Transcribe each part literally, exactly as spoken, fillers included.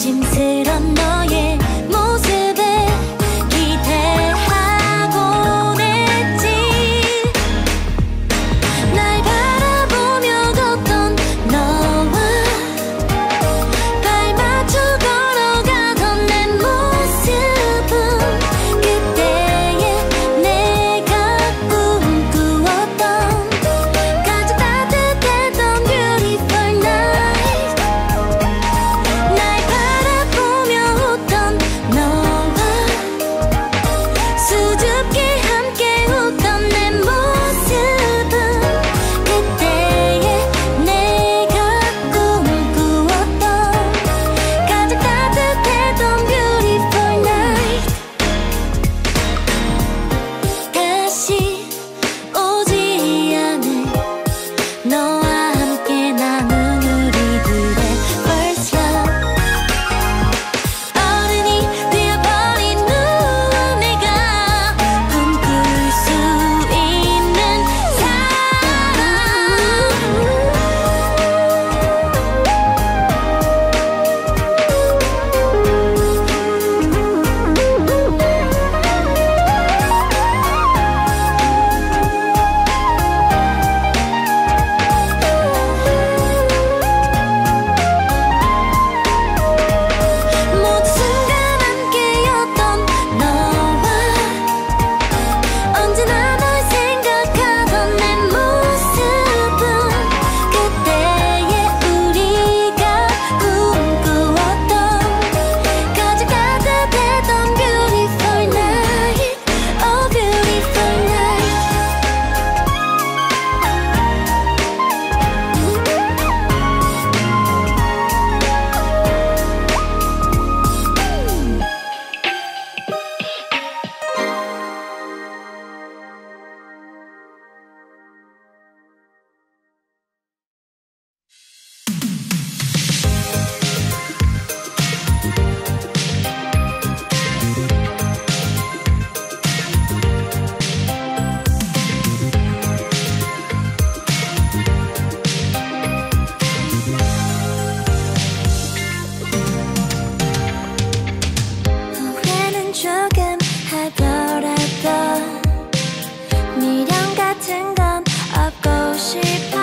조심스런 너의 모습에 기대하곤 했지. 날 바라보며 걷던 너와 발 맞춰 걸어가던 내 모습은 그때의 내가 꿈꾸었던 가장 따뜻했던 beautiful night. 날 바라보며 웃던 너와 수줍게 함께 웃던 내 모습은 그때의 내가 꿈꾸었던 가장 따뜻했던 beautiful night. 다시 오지 않을 너와 함께 나눈 우리들의 first love. 어른이 되어버린 후 내가 꿈꿀 수 있는 사랑. 모든 순간 함께였던 너와 언제나 널 생각하던 내 모습은 그때의 우리가 꿈꾸었던 가장 따뜻했던 beautiful night. Oh beautiful night. 후회는 조금 하더라도 미련 같은 건 없고 싶어.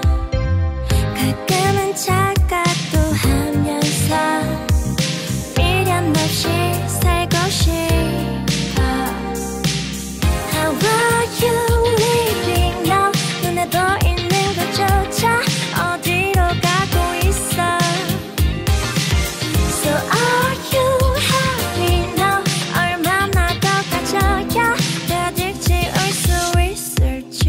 가끔은 착각도 하면서 미련 없이 살고 싶어. How are you living now? 눈에 보이는 것조차 어디로 가고 있어? So are you happy now? 얼마나 더 가져야 가득 채울 수 있을지.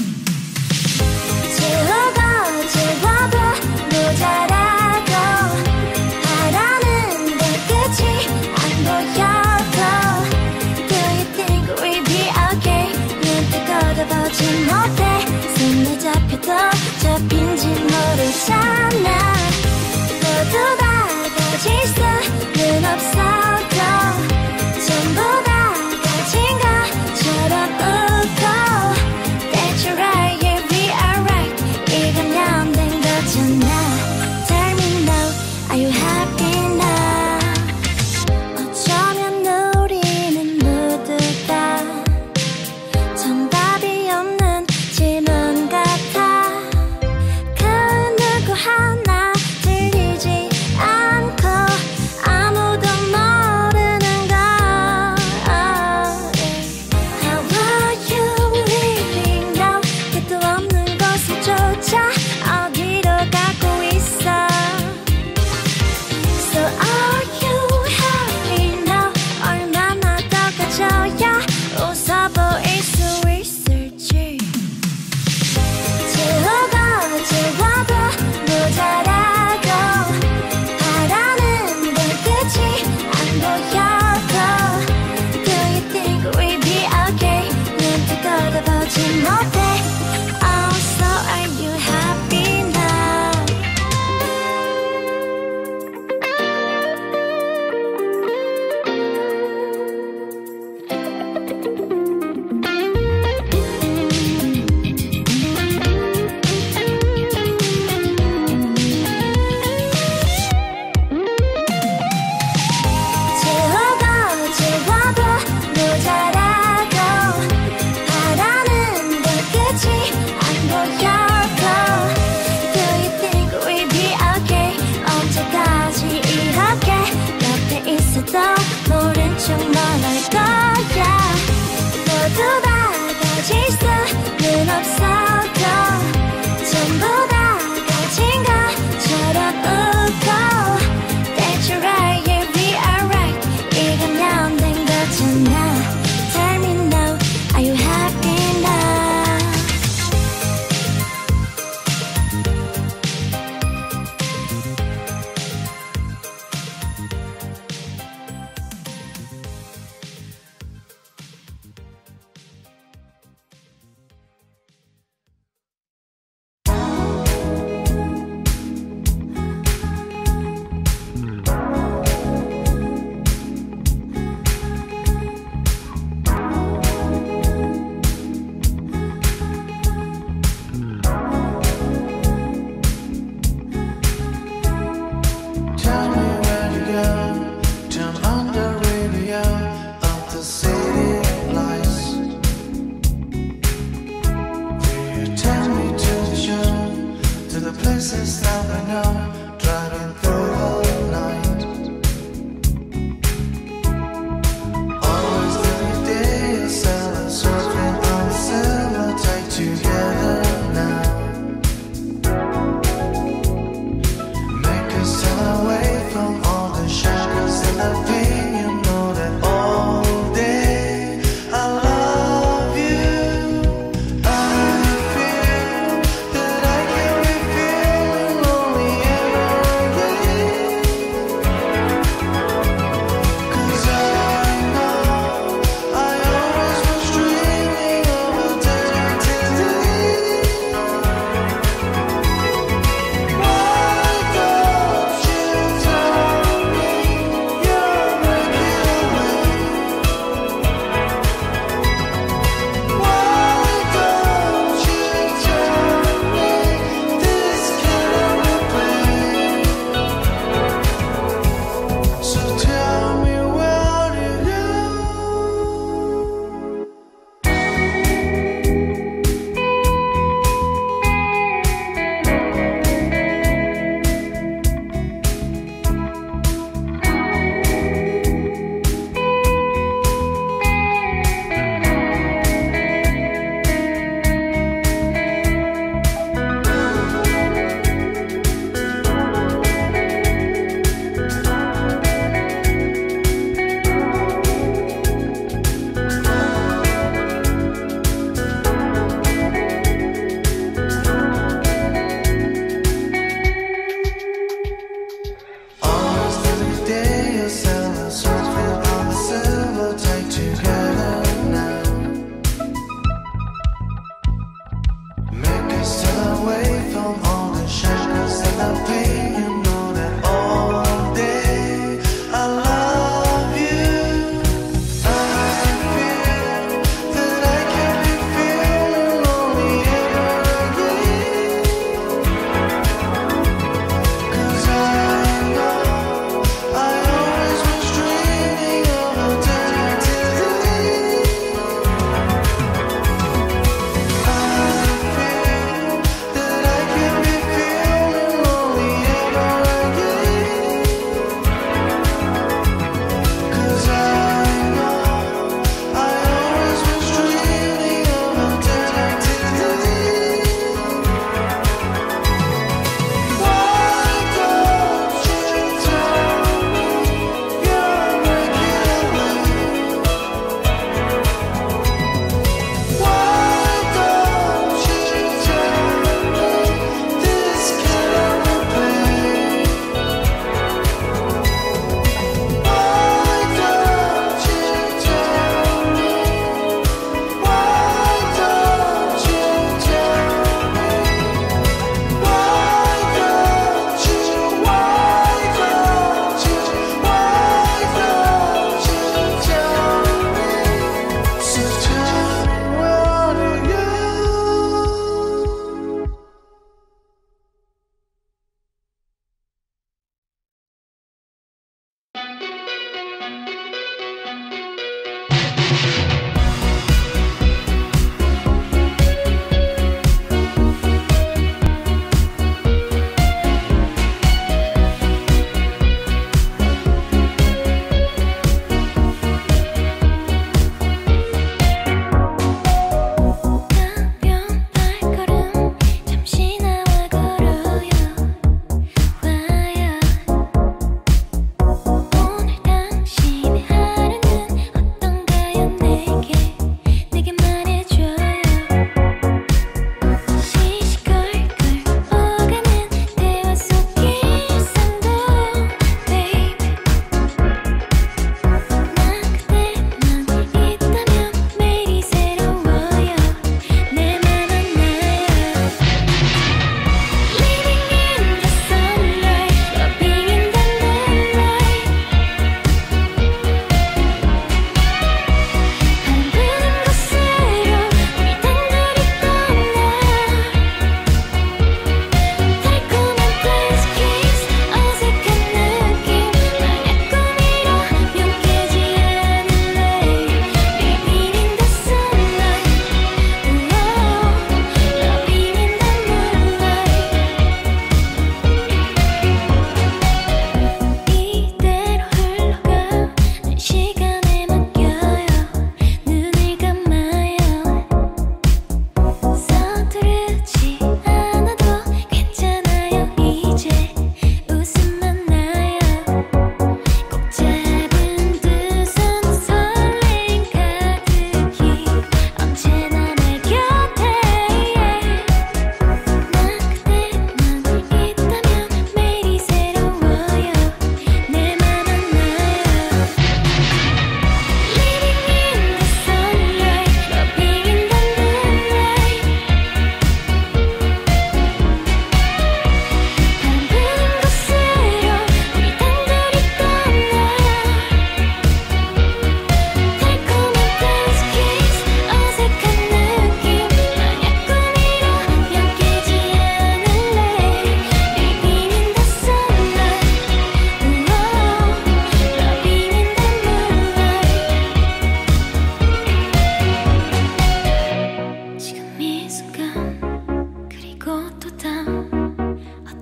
채워도 채워도 모자라도 바라는 데 끝이 안 보여도 Do you think we'll be okay? 눈 뜨고 보지 못해. 손에 잡혀도 잡힌지 모르잖아. 모두 다 가질 수는 없어도 전부 다 가진 것처럼 웃고 That's right, yeah we are right. 이거면 된 거잖아. Tell me now, are you happy now? 어쩌면 우리는 모두 다 정답이 없는 질문 같아. 그 누구 하나 들리지 않고 아무도 못 places that we know, driving through the night. Always every day, a sailor surfing on the silver tide together now. Make us turn away from all the shackles and the pain. You know that all day I love you. I feel that I can be feeling lonely ever again.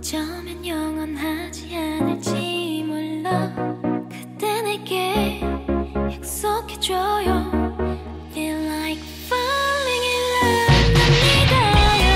어쩌면 영원하지 않을지 몰라. 그때 내게 약속해줘요. Feel like falling in love. 난 믿어요.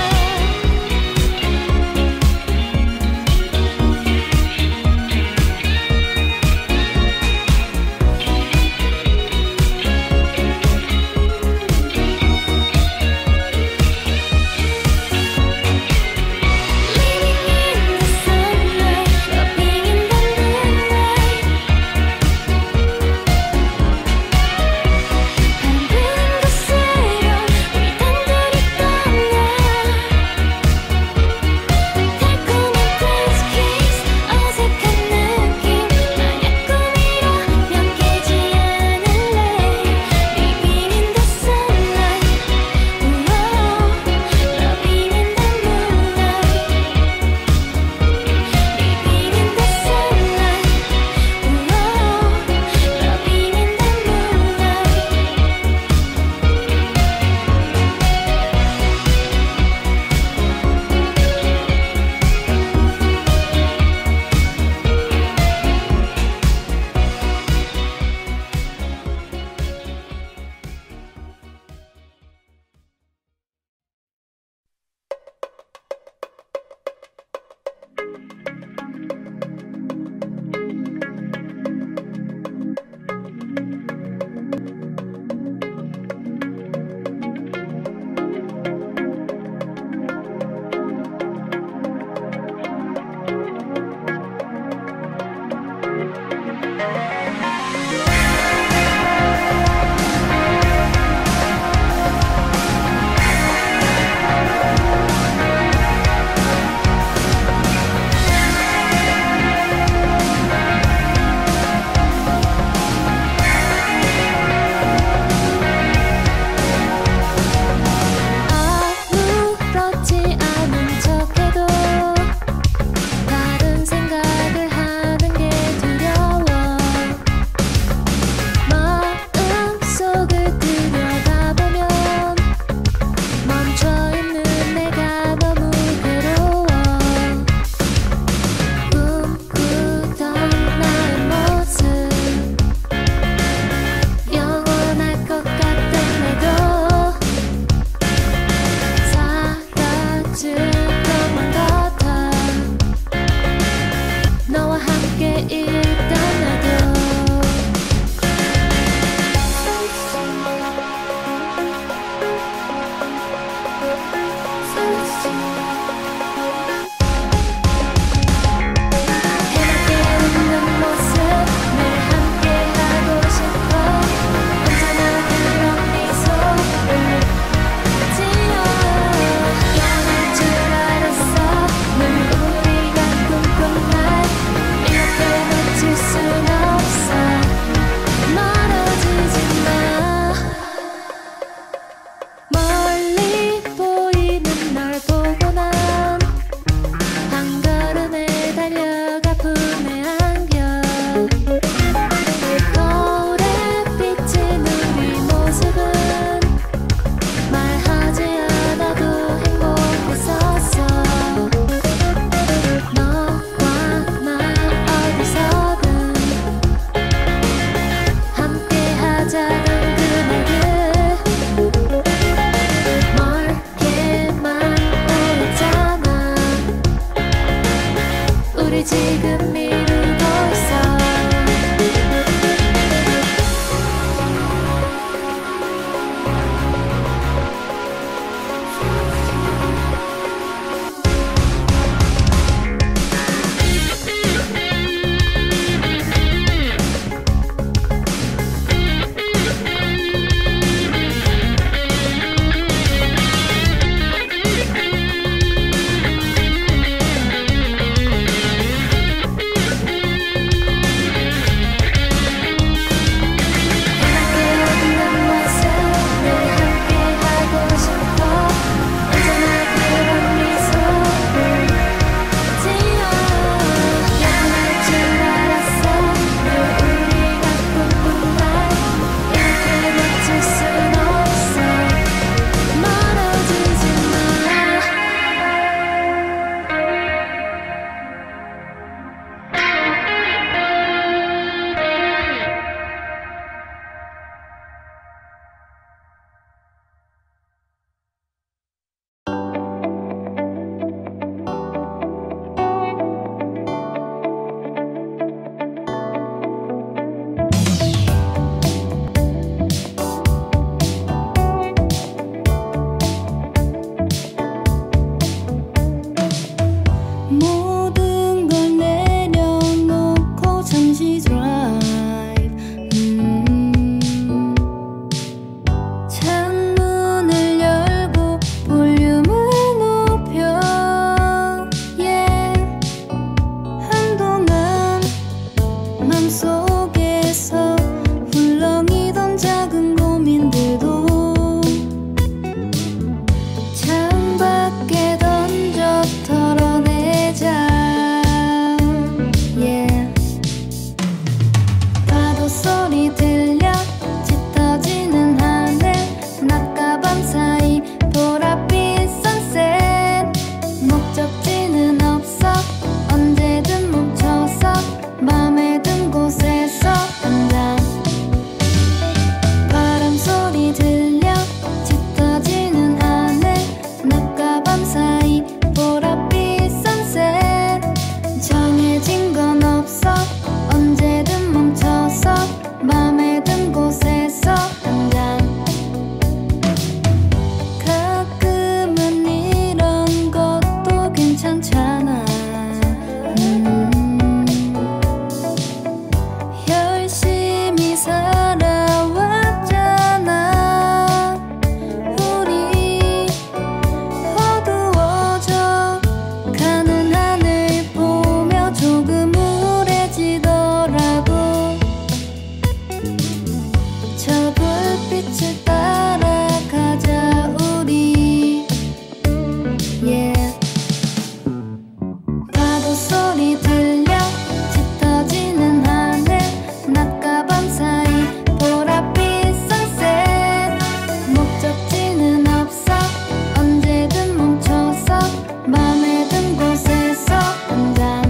소리 들려 짙어지는 하늘 낮과 밤 사이 보랏빛 선셋 목적지는 없어 언제든 멈춰서 맘에 든 곳에서 한잔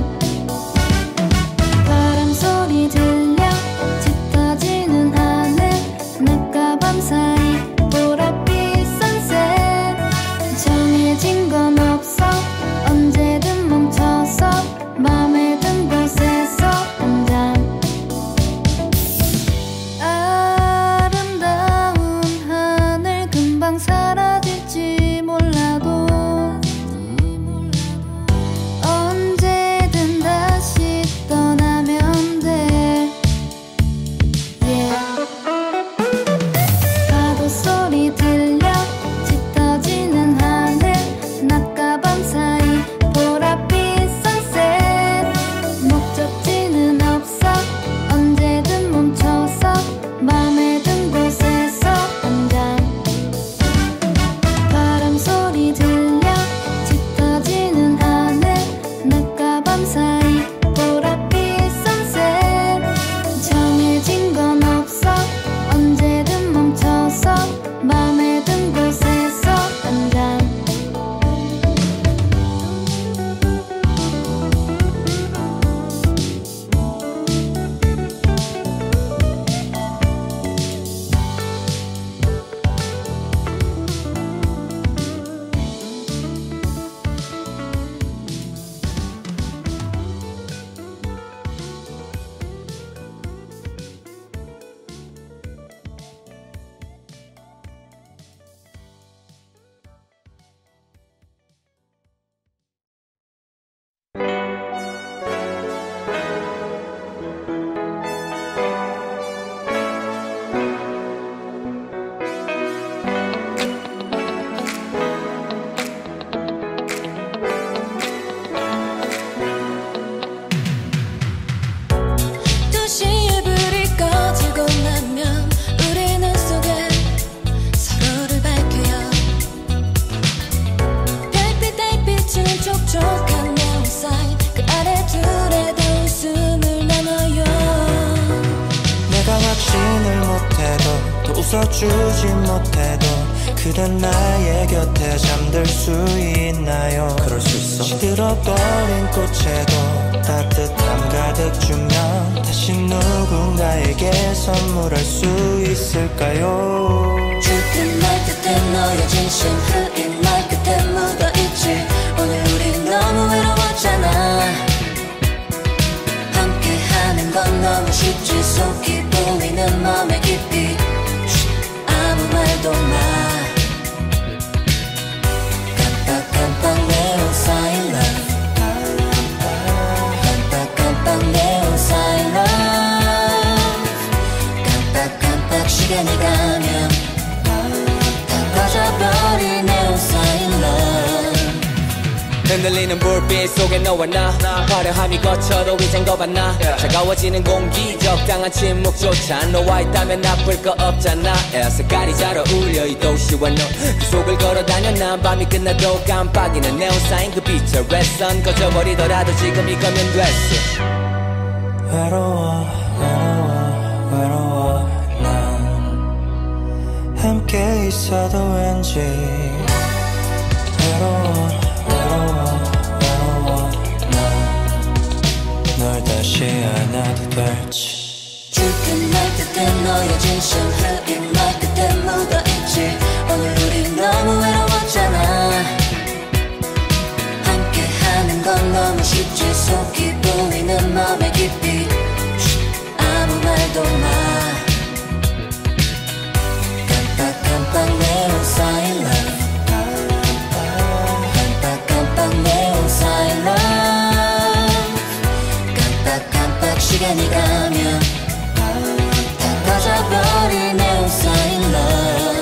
바람 소리 들려 짙어지는 하늘 낮과 밤 사이 보랏빛 선셋 정해진 건 없어 언제든 멈춰서 맘에 든 곳에서 한잔 아름다운 하늘 금방 사라질지 몰라도 언제든 다시 떠나면 돼 yeah. 파도 소리 들려 짙어지는 하늘 낮과 밤 사이 보랏빛 선셋 목적지는 없어 언제든 멈춰서 맘에 든 곳에서 한잔 바람 소리 들려 짙어지는 하늘 낮과 밤 사이 보랏빛 선셋 정해진 건 없어 언제든 멈춰서 맘에 든 곳에서 한잔 두 시에 불이 꺼지고 나면 우리 눈 속에 서로를 밝혀요 별빛 달빛은 촉촉한 네온 사인 그 아래 둘의 다 웃음을 나눠요 내가 확신을 못해도 또 웃어주지 못해도 그댄 나의 곁에 잠들 수 있나요? 그럴 수 있어. 시들어버린 꽃에도 따뜻함 가득 주면 다시 누군가에게 선물할 수 있을까요? 짙은 날 끝에 너의 진심 흐린 날 끝에 묻어있지 오늘 우리 너무 외로웠잖아 함께하는 건 너무 쉽지 속이 보이는 맘의 깊이 아무 말도 마 깜빡깜빡 네온 사인 love 깜빡깜빡 네온 사인 love 깜빡깜빡 시간이 가면 다 꺼져버린 네온 사인 love 흔들리는 불빛 속에 너와 나 화려함이 거쳐도 이젠 거봤나 차가워지는 공기 적당한 침묵조차 너와 있다면 나쁠 거 없잖아 색깔이 잘 어울려 이 도시와 너 그 속을 걸어다녀 난 밤이 끝나도 깜빡이는 네온 사인 그 빛의 redsun 꺼져버리더라도 지금 이거면 됐어 외로워 외로워 외로워 난 함께 있어도 왠지 외로워 외로워 외로워 난 널 다시 안아도 될지 짙은 날 끝에 너의 진심 흐린 날 끝에 묻어있지 오늘 우리 너무 외로웠잖아 함께하는 건 너무 쉽지 속이 보이는 맘의 깊이 아무 말도 마 깜빡깜빡 네온 사인 love 깜빡깜빡 네온 사인 love 깜빡깜빡 시간이 가면 다 꺼져버린 네온 사인 love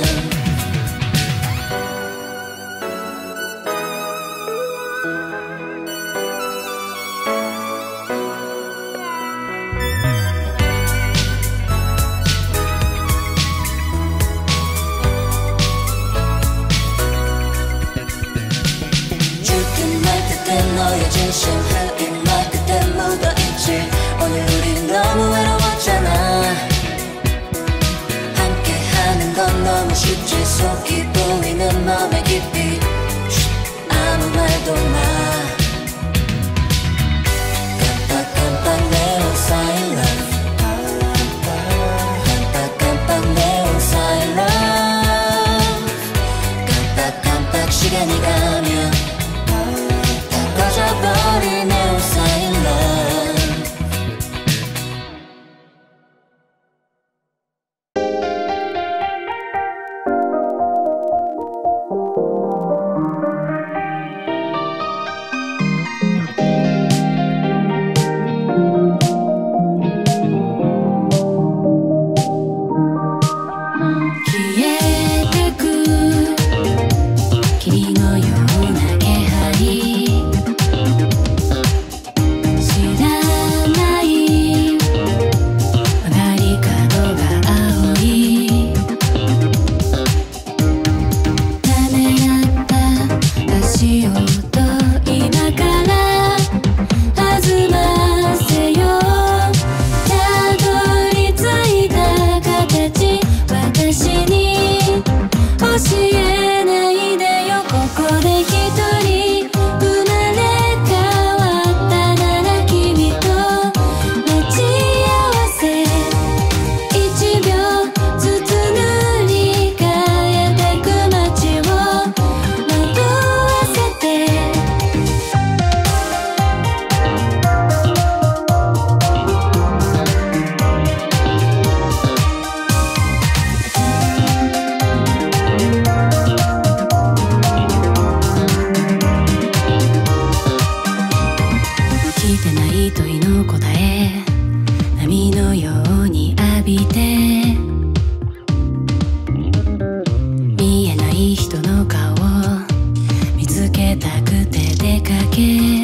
짙은 날 끝에 너의 진심 흐린 きてない問いの答え波のように浴びて見えない人の顔を見つけたくて出かけ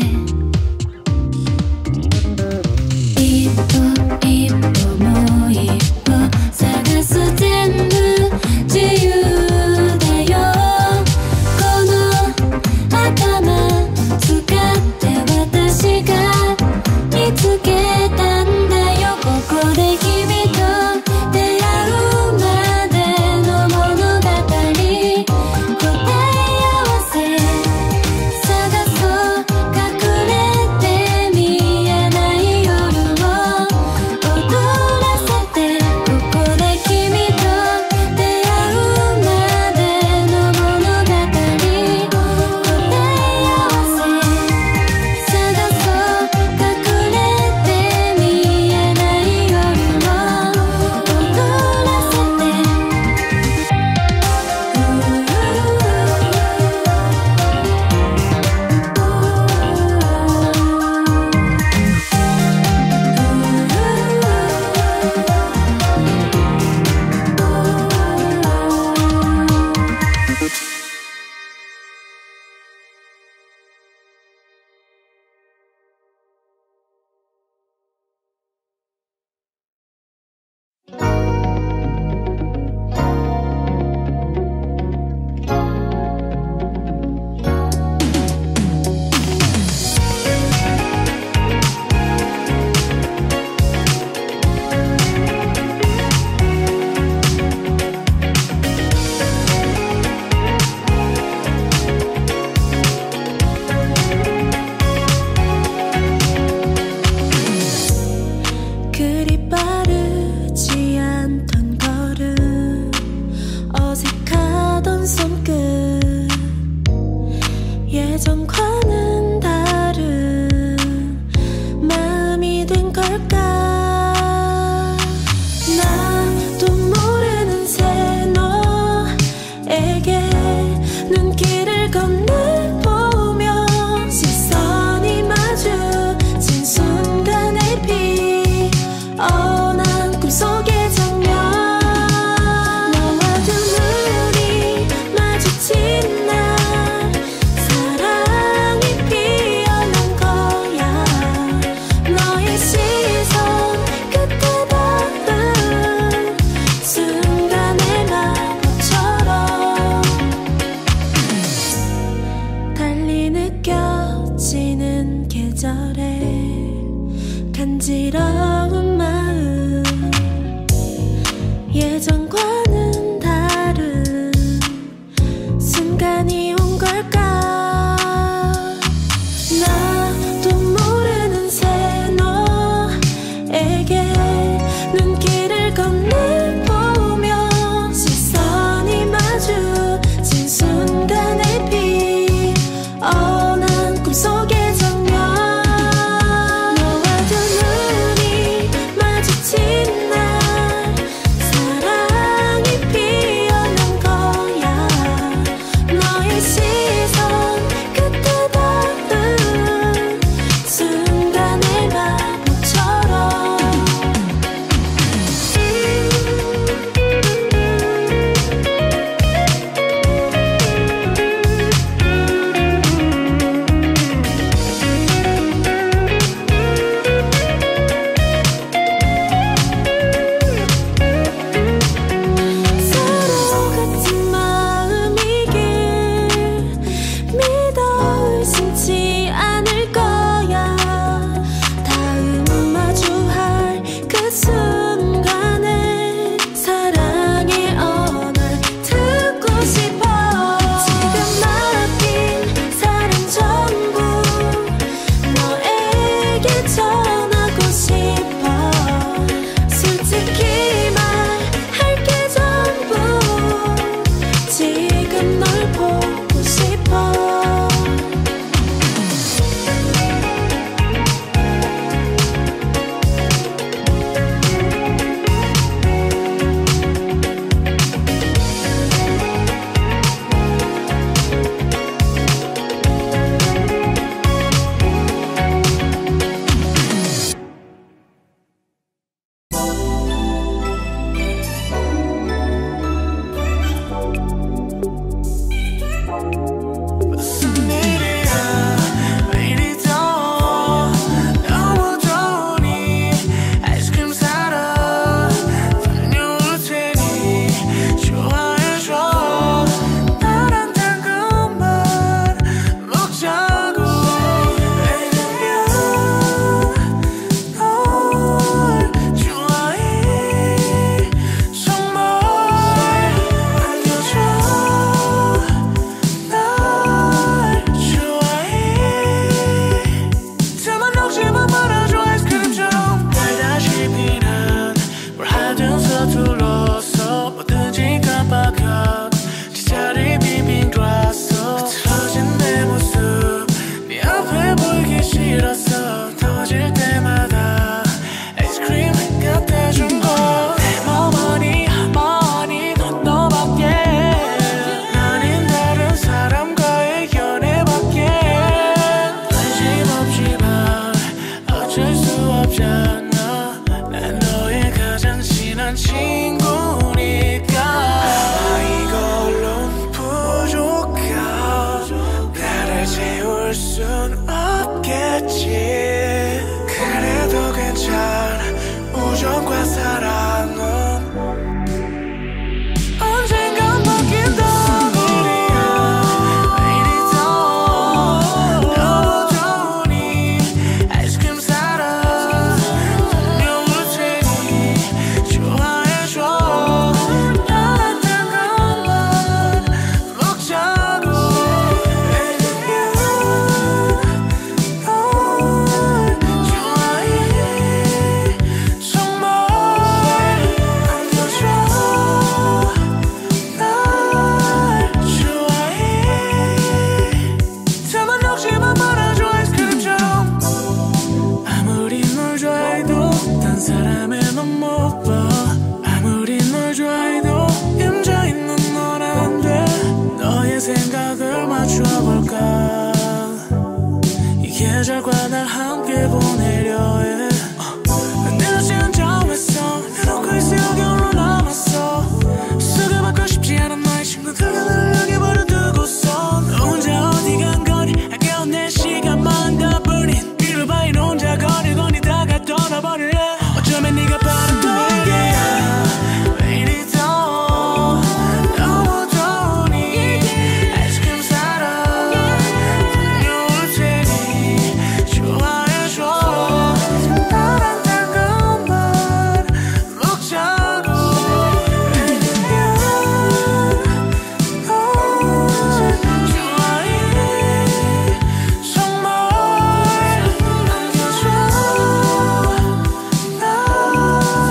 一歩一歩もう一歩探す全部自由だよこの頭使って私が見つけたんだよここで君と出会うまでの物語答え合わせ探そう隠れて見えない夜を踊らせてここで君と出会うまでの物語答え合わせ探そう隠れて見えない夜を踊らせて그리 빠르지 않던 걸음 어색하던 손끝 예전과는 다른 마음이 된 걸까 나도 모르는 새 너에게 눈길을 건네보며 시선이 마주친 순간의 비 어난 꿈속의 장면 너와 두 눈이 마주친 날 사랑이 피어난 거야 너의 시선 끝에 닿은 순간의 마법처럼 달리 느껴지는 계절에 간지러운 마음 예전과는 다른 순간이 온 걸까 나도 모르는 새 너에게 눈길을 건네보며 시선이 마주친 순간의 비 어난 꿈속의 장면 너와 두 눈이 쉽잖아. 난 너의 가장 친한 친구니까. 아마 이걸론 부족하. 나를 채울 순 없겠지. 그래도 괜찮아. 우정과 사랑은 언젠간 바뀐다고. 매일이 더 너무 좋으니 아이스크림 사러 달려올 테니 좋아해줘. 나란 것만 먹자고. 널 좋아해. 정말 안겨줘. 날 좋아해. 다만 혹시만 말아줘. 아이스크림처럼. 아무리 널 좋아해도 딴 사람의 넌 못 봐. 아무리 널 좋아해도 임자 있는 넌 안 돼. 너의 생각을 맞춰볼까. 이 계절과 날 함께 보내려 해. 내가 지금 정했어. 내놓고 있어. 여기 홀로 남았어. 속여받고 싶지 않은 너의 친구들 나를 여기 버려두고서 너 혼자 어디 간 거니. 아까운 내 시간만 다 burning. 뒤로 봐인 혼자 거리거니 다가 떠나버릴래. 어쩌면 네가 바란 거야. 매일이 더 너무 좋으니 아이스크림 사러 달려올 테니 좋아해줘. 나란 것만 먹자고. 널 좋아해. 정말 안겨줘. 날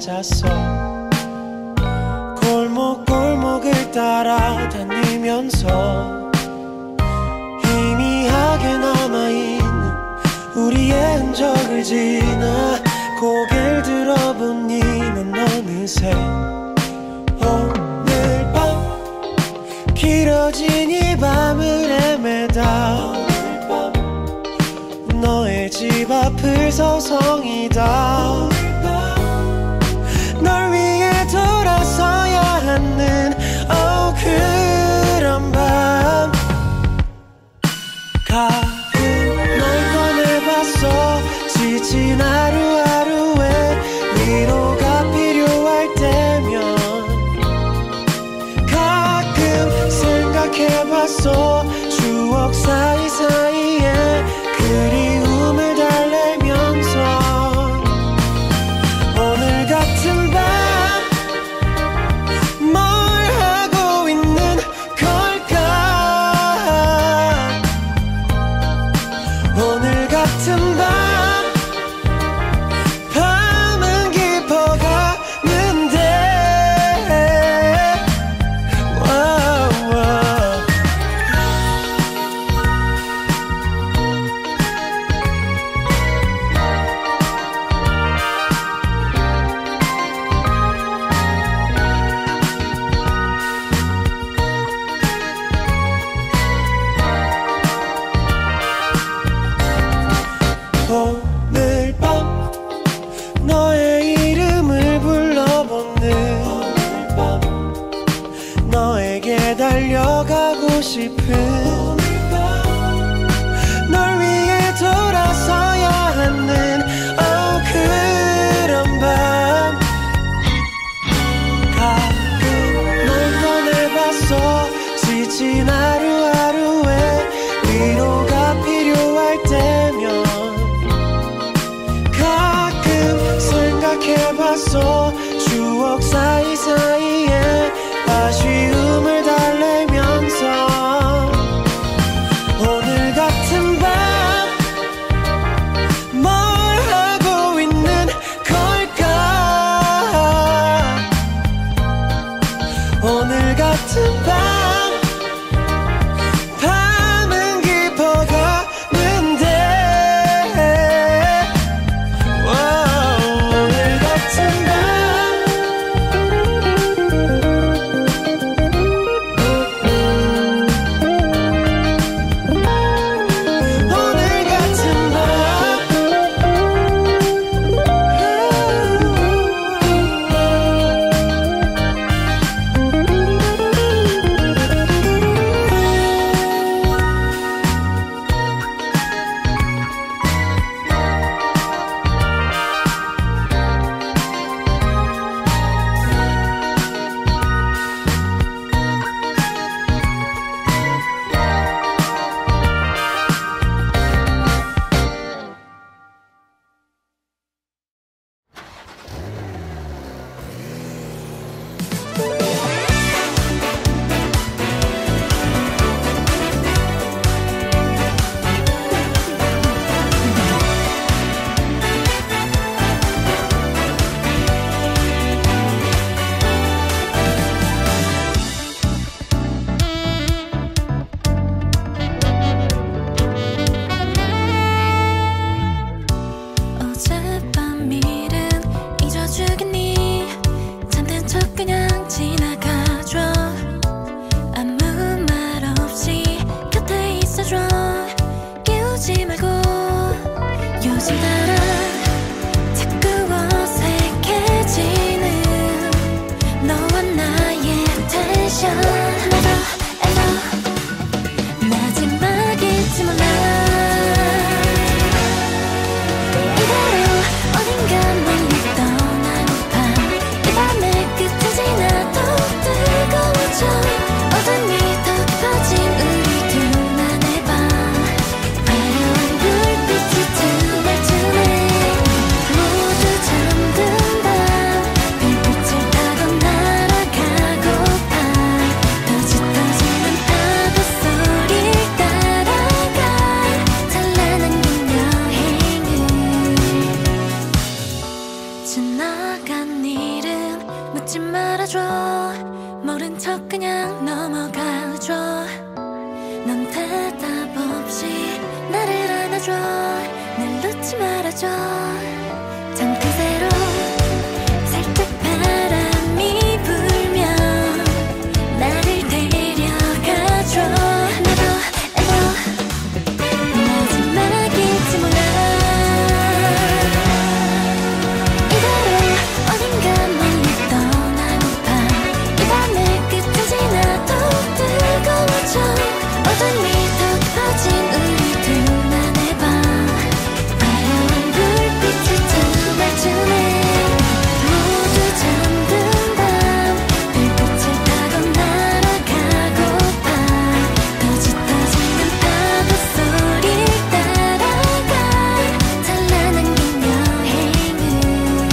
찾았어. 골목골목을 따라다니면서 희미하게 남아있는 우리의 흔적을 지나 고개를 들어보니 난 어느새 오늘 밤 길어진 이 밤을 헤매다 너의 집 앞을 서성이다 널 위해 돌아서야 하는 oh 그런 밤 가끔 널 꺼내봤어 지친 하루하루에 위로가 필요할 때면 가끔 생각해봤어 추억 사이사이에 그리움을 달래면서 오늘 같은 밤 뭘 하고 있는 걸까 오늘 같은 밤 밤은 깊어가는데 오늘 밤 너의 이름을 불러보는 오늘 밤 너에게 달려가고 싶은 오늘 밤 널 위해 돌아서야 하는 oh 그런 밤 가끔 널 꺼내봤어 지친 하루하루에 위로가 필요할 때면 가끔 생각해봤어 추억 사이사이에 아쉬움을 달래면서 오늘 같은 밤 뭘 하고 있는 걸까 오늘 같은 밤 밤은 깊어가는데 오늘 같은 밤 오늘 같은 밤 어젯밤 일은 잊어주겠니 잠든 척 그냥 지나가줘 아무 말 없이 곁에 있어줘 깨우지 말고 요즘 따라 자꾸 어색해지는 너와 나의 텐션 Never ever 마지막일지 몰라 이대로 어딘가 멀리 떠나는 밤 이 밤의 끝에 지나도 뜨거워져 어둠이 더 깊어진 우리 둘만의 밤 화려한 불빛이 두 날 두네 놓지 말아줘 전 그대로 살짝 바람이 불면 나를 데려가줘 Never ever 마지막일지 몰라 이대로 어딘가 멀리 떠나고파 이 밤의 끝을 지나도 뜨거워져 어둠이 더 깊어진 우리 둘만의 밤 화려한 불빛을 tum발추네 모두 잠든 밤 불빛을 타고 날아가고파 더 짙어지는 파도 소리를 따라가 찬란한 긴 여행을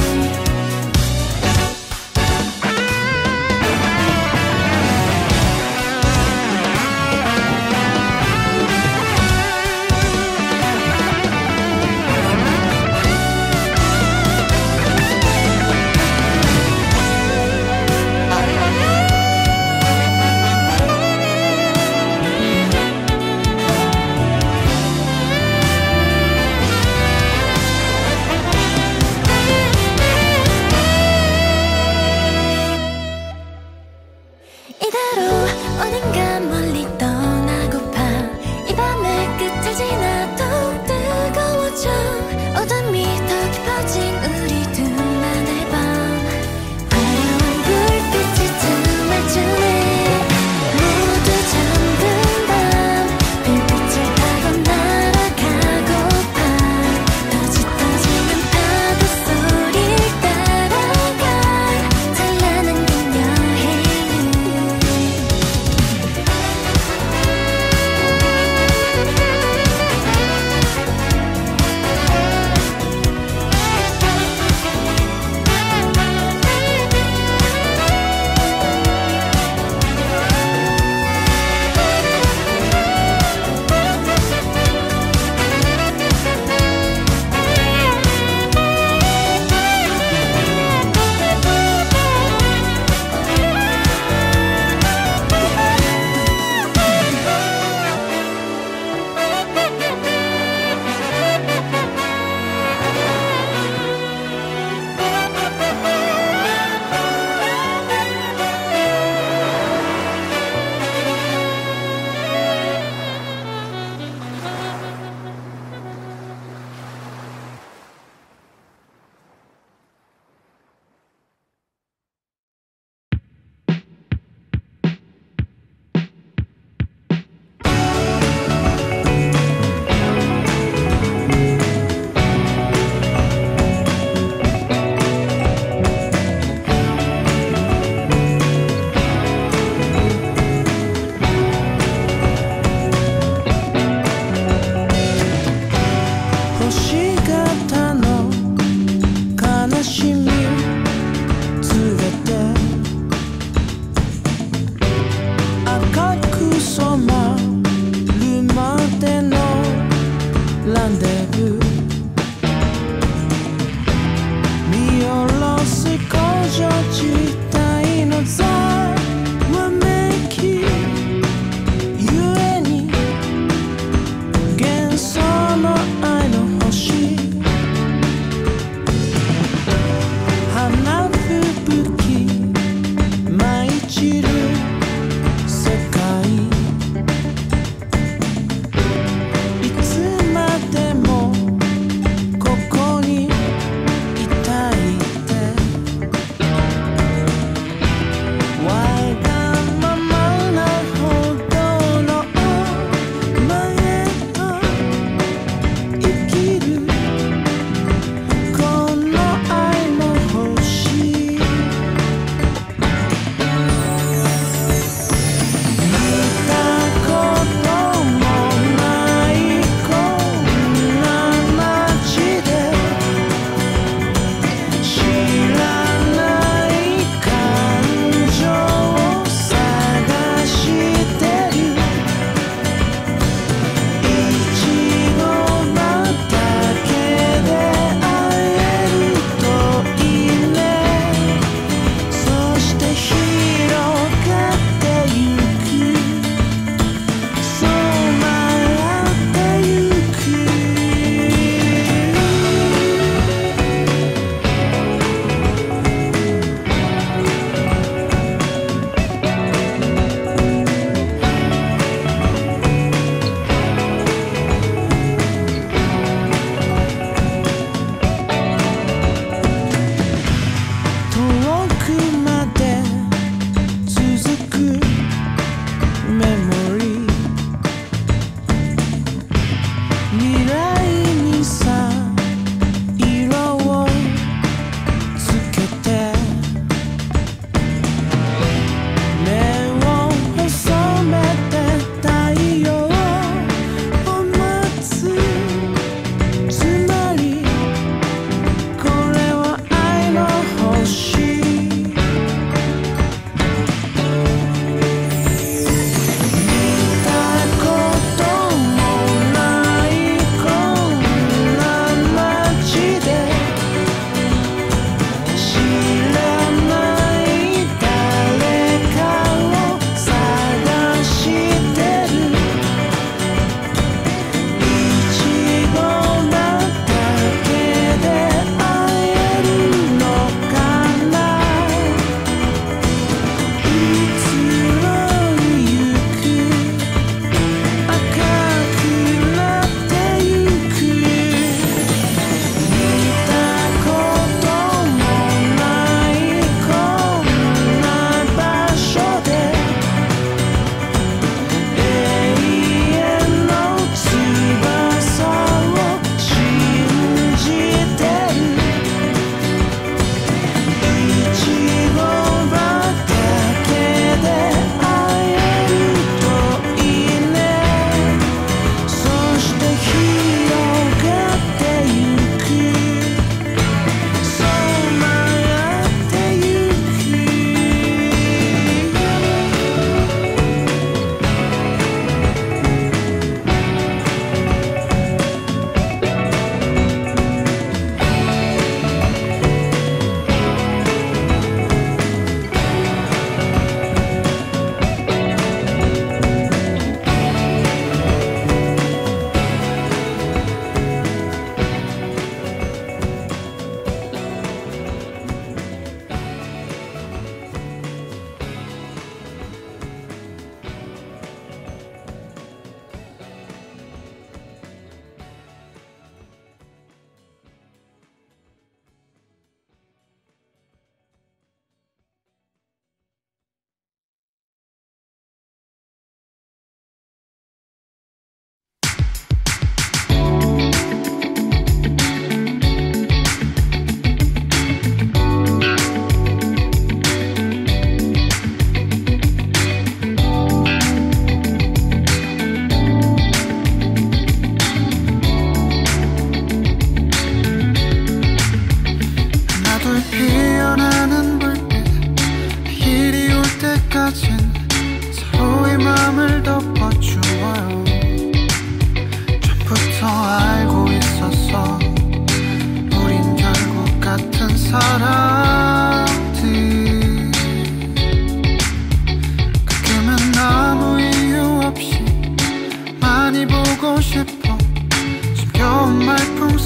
이대로 어딘가 멀리 떠나고파 이 밤의 끝을 지나도 뜨거워져 어둠이 더 깊어진 우리 둘만의 밤 화려한 불빛을 tum발추네 모두 잠든 밤 불빛을 타고 날아가고파 더 짙어지는 파도 소리를 따라가 찬란한 긴 여행을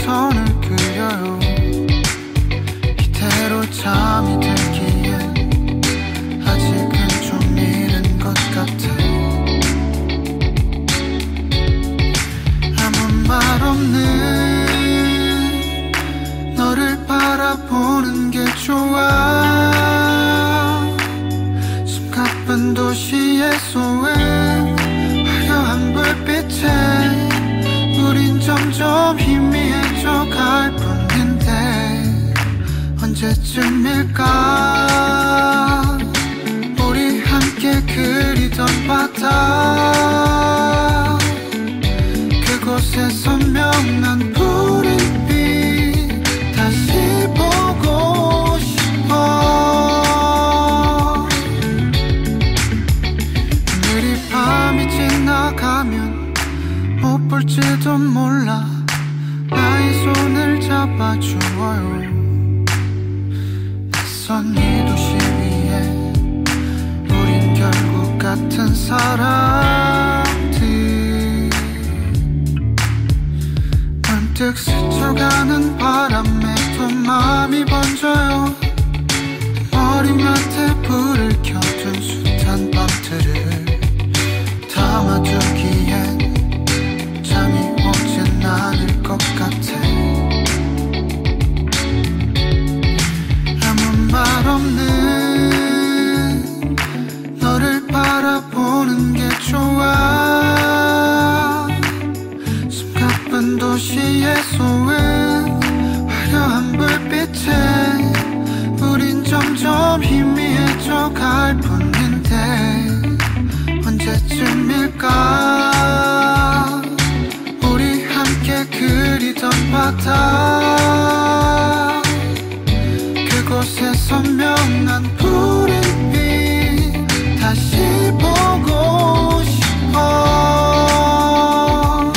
선을 그려요. 이대로 잠이 들기엔 아직은 좀 이른 것 같아. 아무 말 없는 너를 바라보는 게 좋아. 숨가쁜 도시의 소외 화려한 불빛에 우린 점점 희미해져 갈 뿐인데 언제쯤일까 우리 함께 그리던 바다 그곳에 선명한 푸른 빛 다시 보고 싶어. 오늘이 밤이 지나가면 못 볼지도 몰라. 나의 손을 잡아주어요. 낯선 이 도시 위에 우린 결국 같은 사람들. 문득 스쳐가는 바람에도 마음이 번져요. 머리맡에 불을 켜둔 숱한 밤들을 담아두기엔 잠이 오진 않을 것 같아. 아무 말 없는 너를 바라보는 게 좋아. 숨가쁜 도시의 소외 화려한 불빛에 우린 점점 희미해져 갈 뿐인데 언제쯤일까 우리 함께 그리던 바다 그곳에 선명한 푸른 빛 다시 보고 싶어.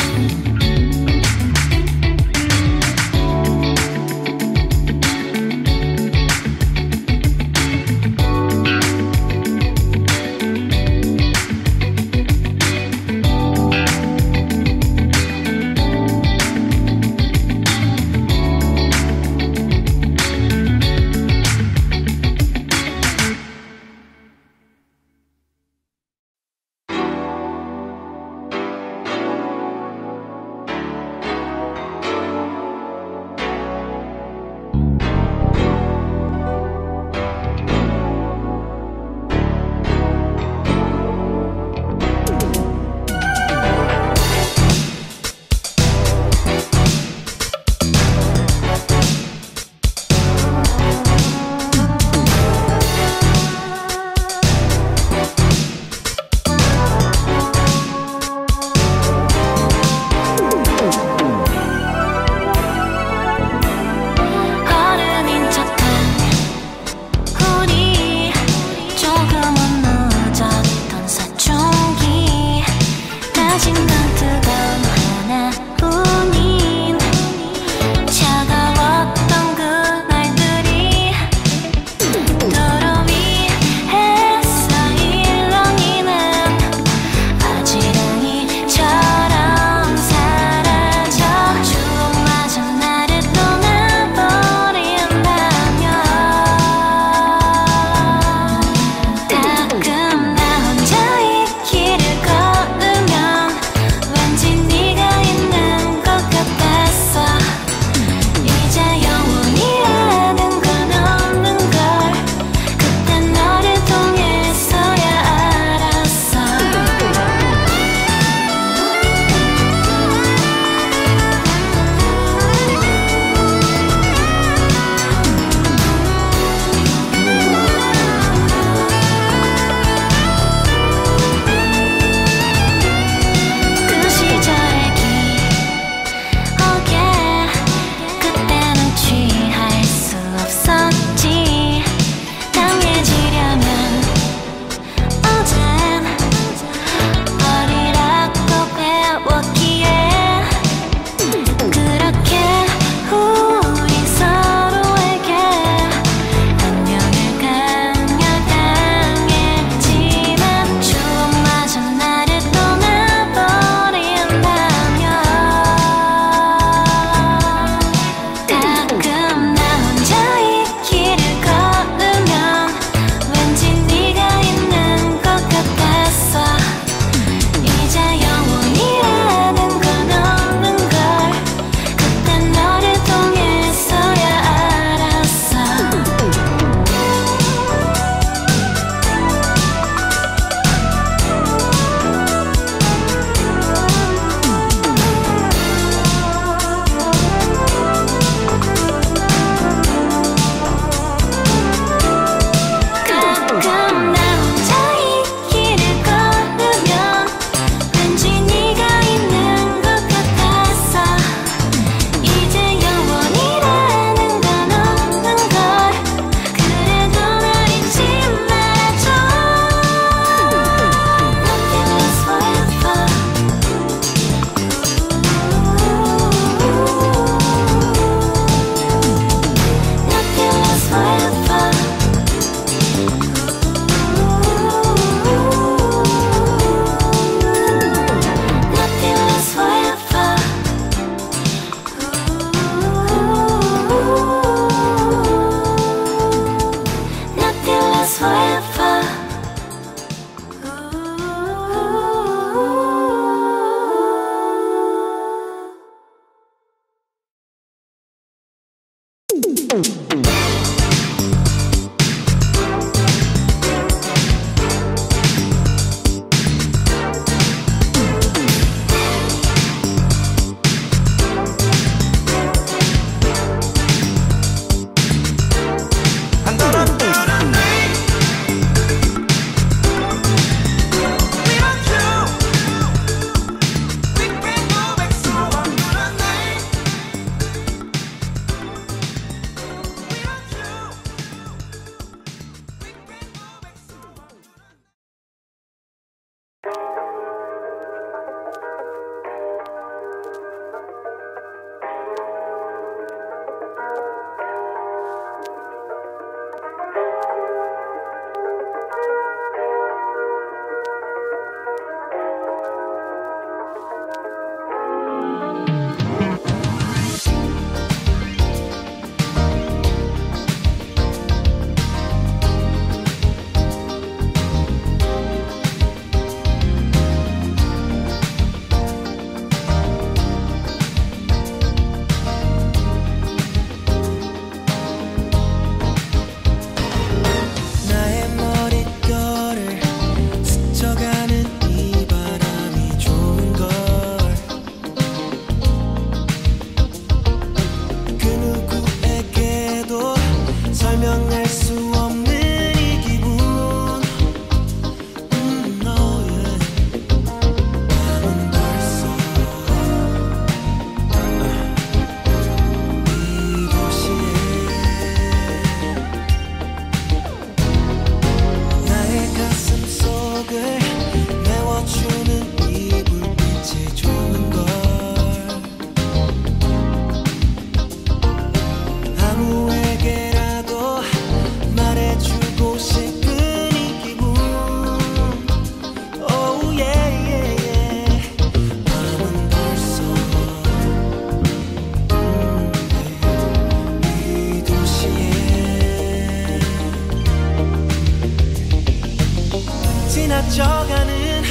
지나쳐가는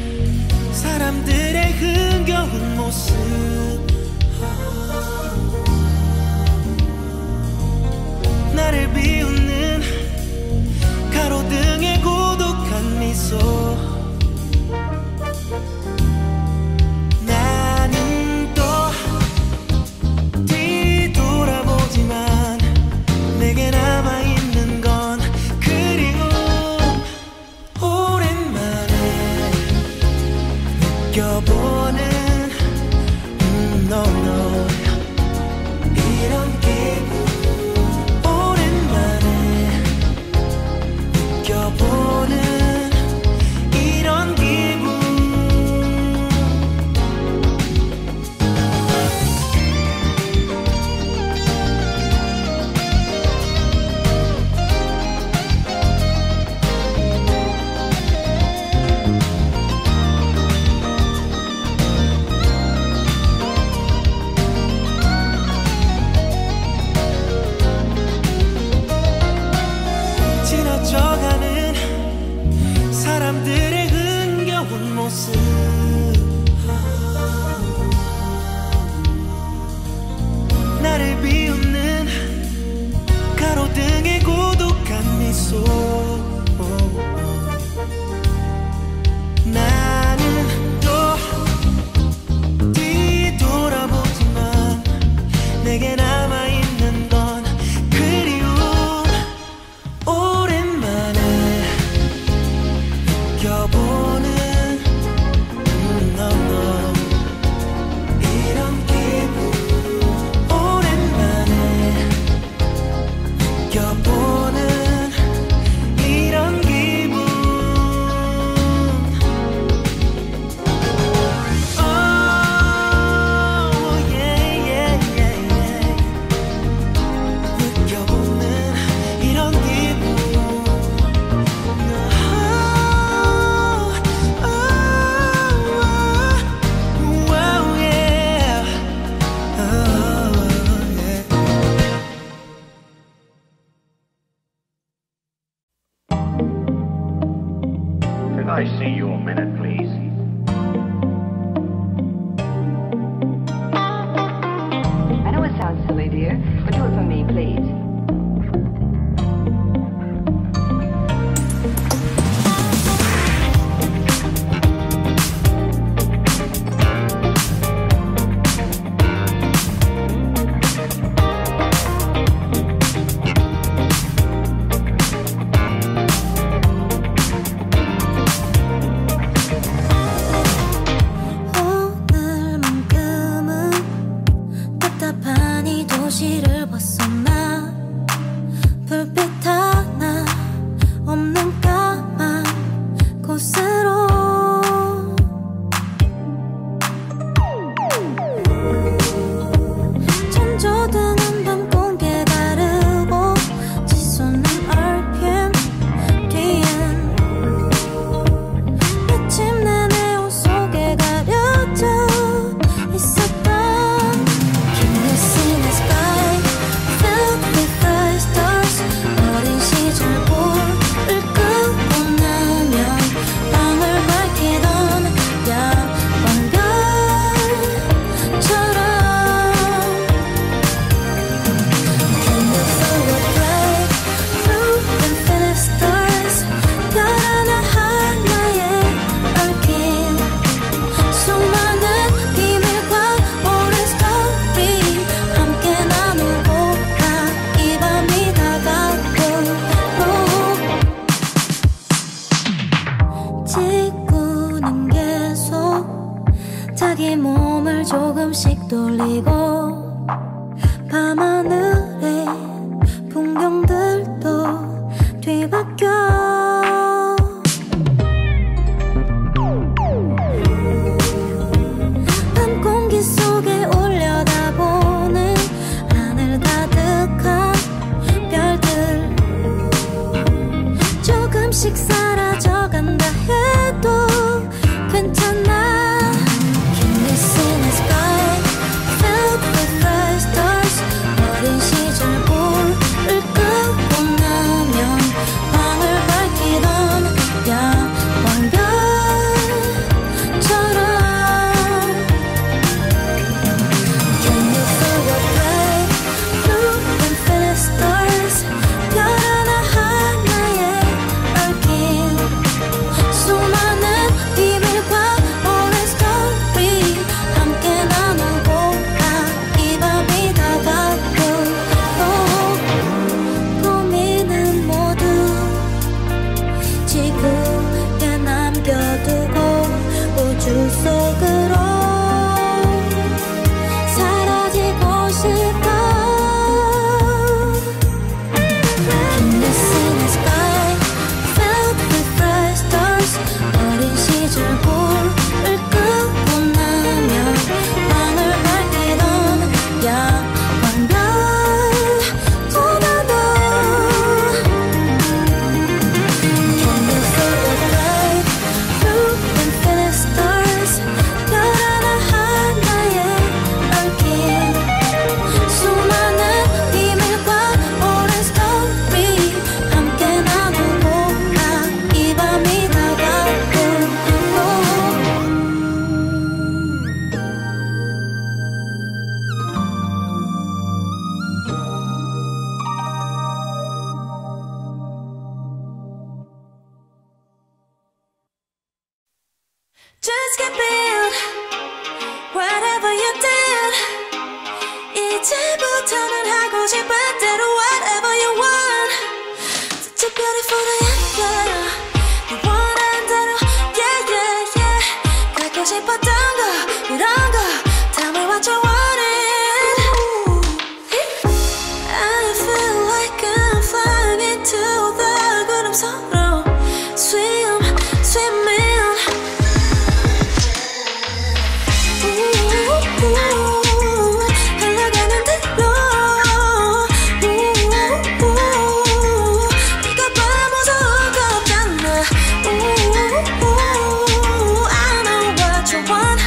사람들의 흥겨운 모습 나를 비웃는 가로등의 고독한 미소 나는 또 뒤돌아보지만 내게 남아있는 건 그리움 오랜만에 느껴보는 음, no, no. 이런 기분 오랜만에 느껴보는 이런 기분 지나쳐가는 사람들의 흥겨운 모습 나를 비웃는 가로등의 고독한 미소 나는 또 뒤돌아보지만 내게 남아있는 건 그리움 오랜만에 느껴보는 음, no, no. 이런 기분 오랜만에 느껴보는 이런 기분 Oh, yeah, yeah, yeah, yeah. 느껴보는 이런 기분 Can I see you a minute, please? I know it sounds silly, dear, but do it for me, please. 이 도시를 벗어나 불빛 하나 없는 까만 곳으로 천조드는 밤 공기 다르고 치솟는 알피엠 뒤엔 마침내 내 옷 속에 가려져 있었던 Can you see the sky filled with the stars 어린 시절 불을 끄고 나면 방을 밝히던 야광별처럼 Can you feel a break through infinite stars 별 하나하나에 얽힌 수많은 비밀과 오랜 스토리 함께 나누고 가 이 밤이 다가도록 지구는 계속 자기 몸을 조금씩 돌리고 밤하늘의 풍경들도 뒤바뀌어 밤 공기 속에 올려다보는 하늘 가득한 별들 조금씩 사라져간다 해도 괜찮아 Can you see the sky filled with the stars 어린 시절 불을 끄고 나면 방을 밝히던 야광별처럼 Can you feel a break through infinite stars 별 하나하나에 얽힌 수많은 비밀과 오랜 스토리 함께 나누고 가 이 밤이 다가도록 고민은 모두 지구에 남겨두고 우주 속으로 사라지고 싶어 Can you see the sky filled with bright stars 어린 시절 불을 끄고 나면 방을 밝히던 야광별보다도 Can you feel a break through infinite stars 별 하나하나에 얽힌 수많은 비밀과 오랜 스토리 함께 나누고 가 이 밤이 다가도록 Just keep it whatever you did 이제부터는 하고 싶은 대로 whatever you want Such a beautiful day yeah 네 원하는 대로 yeah yeah yeah 갖고 싶었던 거 이런 거 Tell me what you wanted I feel like I'm flying into the 구름 속으로 Swim, swimming 흘러가는 대로 네가 봐 무서운 거 없잖아 I know what you want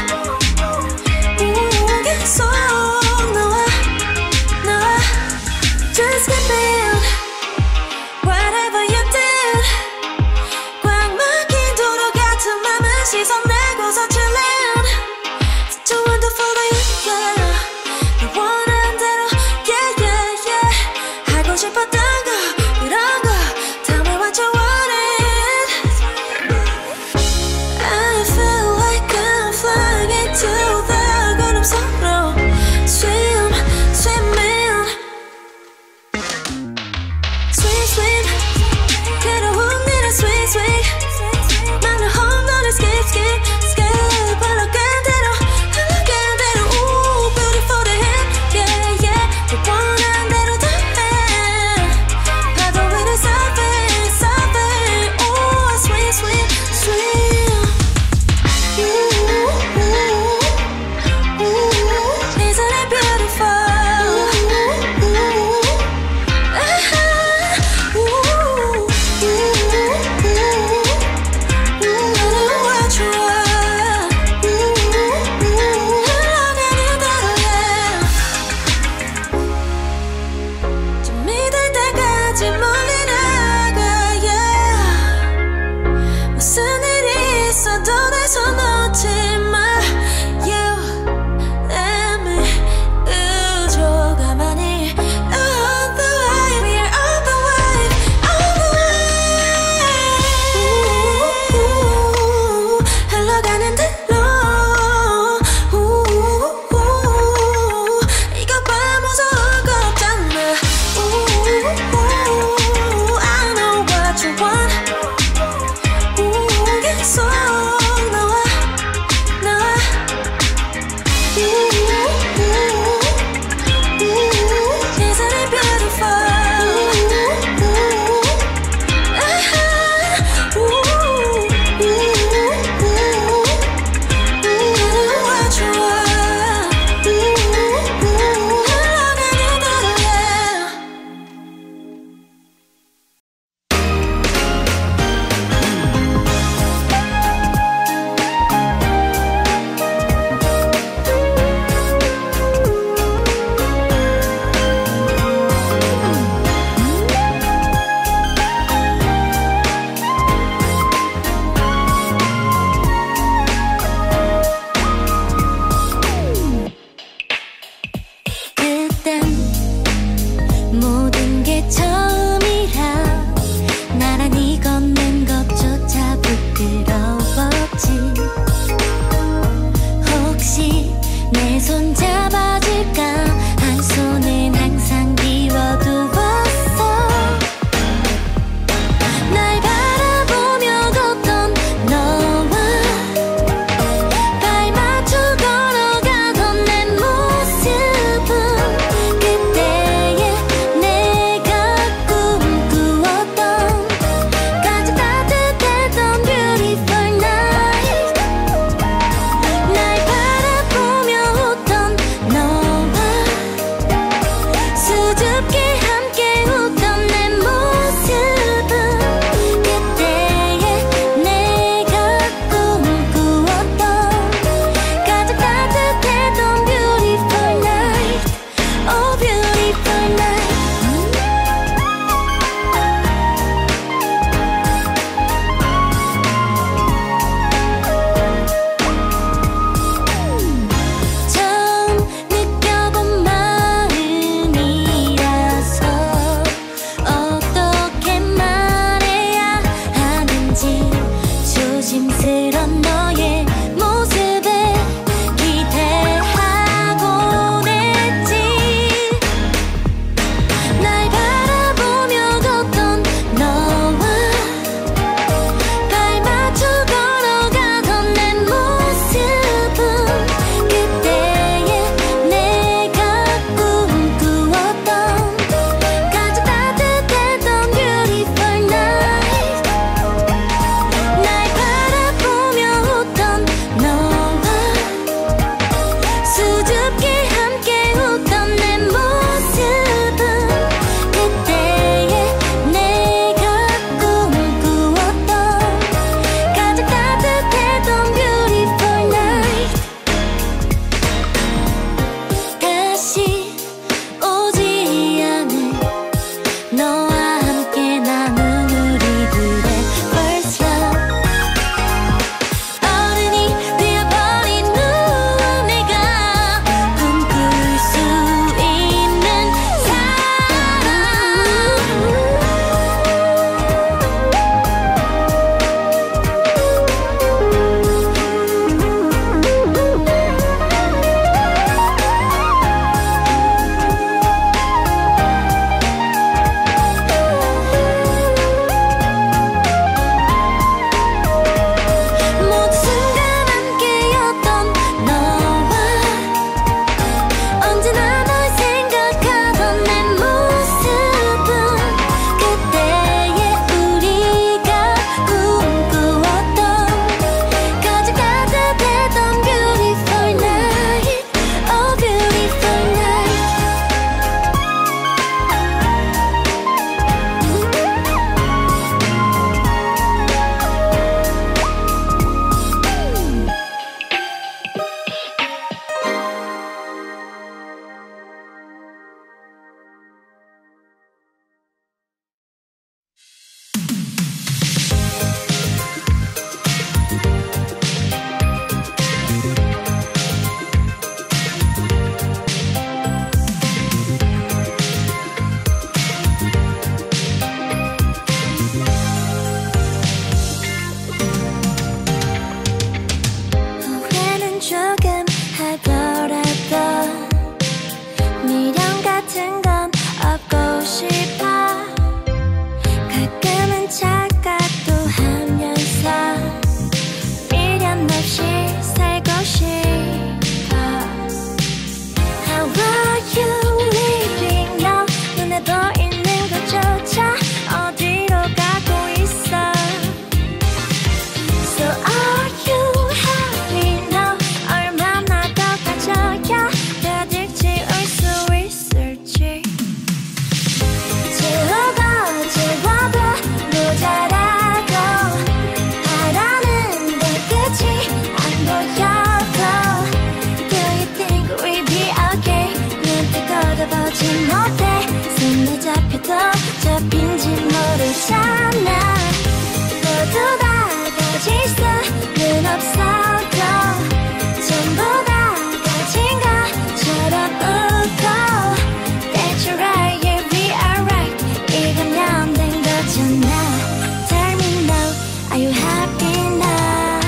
쳐다보지 못해 손에 잡혀도 잡힌지 모르잖아 모두 다 가질 수는 없어도 전부 다 가진 것처럼 웃고 That's right, yeah we are right 이거면 된 거잖아 Tell me now, are you happy now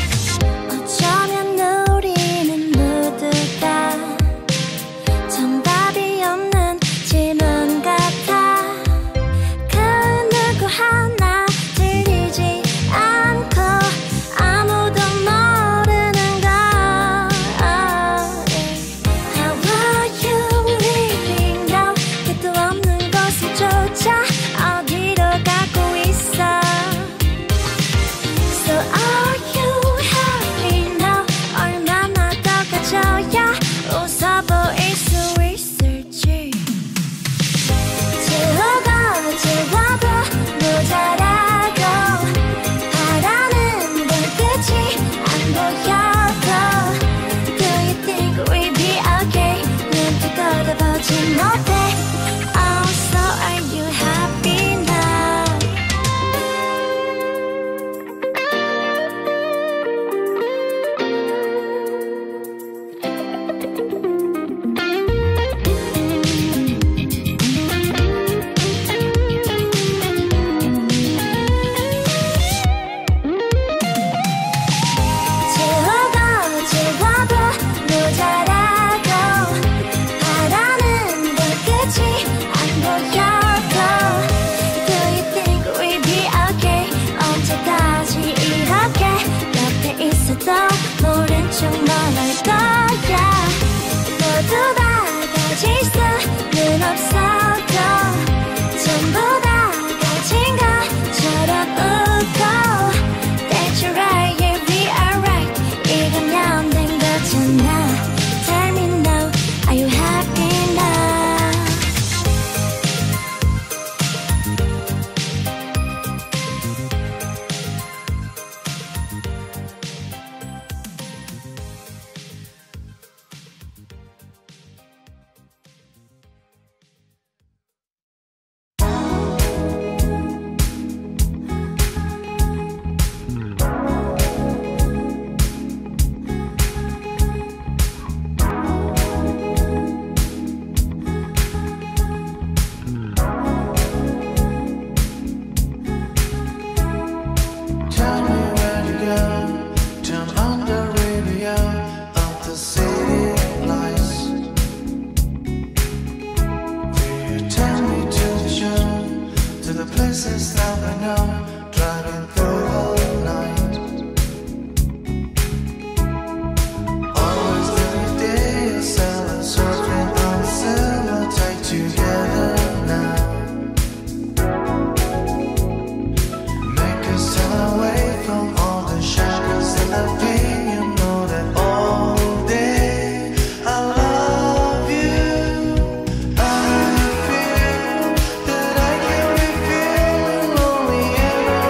어쩌면 우리는 모두 다 정답이 없는 질문 같아 그 누구 하나 들리지 않고 아무도 모르는 걸 How are you living now 끝도 없는 곳을 쫓아 어디로 가고 있어 So are you happy now 얼마나 더 가져야 웃어 보일 수 있을지 지우고 지워도 모자라고 바라는 불빛이 안 보여도 Do you think we'll be okay 눈도 떠다보지 못해 Oh so are you happy now 지우고 지워도 모자라고 바라는 불빛이 안 보여도 Do you think we'll be okay 언제까지 이렇게 옆에 있어도 모른 척 말할 거야 모두 다 가질 수는 없어도 전부 다 가진 것처럼 웃고 That's right, yeah we are right 이거면 된 거잖아 Tell me now, are you happy now Tell me where to go. Turn on the radio of the city lights. Will you take me to the show, to the places that I know, driving through the night? Always every day, a sailor surfing on the silver tide together now. Make us turn away from all the shackles and the pain. You know that all day I love you. I feel that I can be feeling lonely every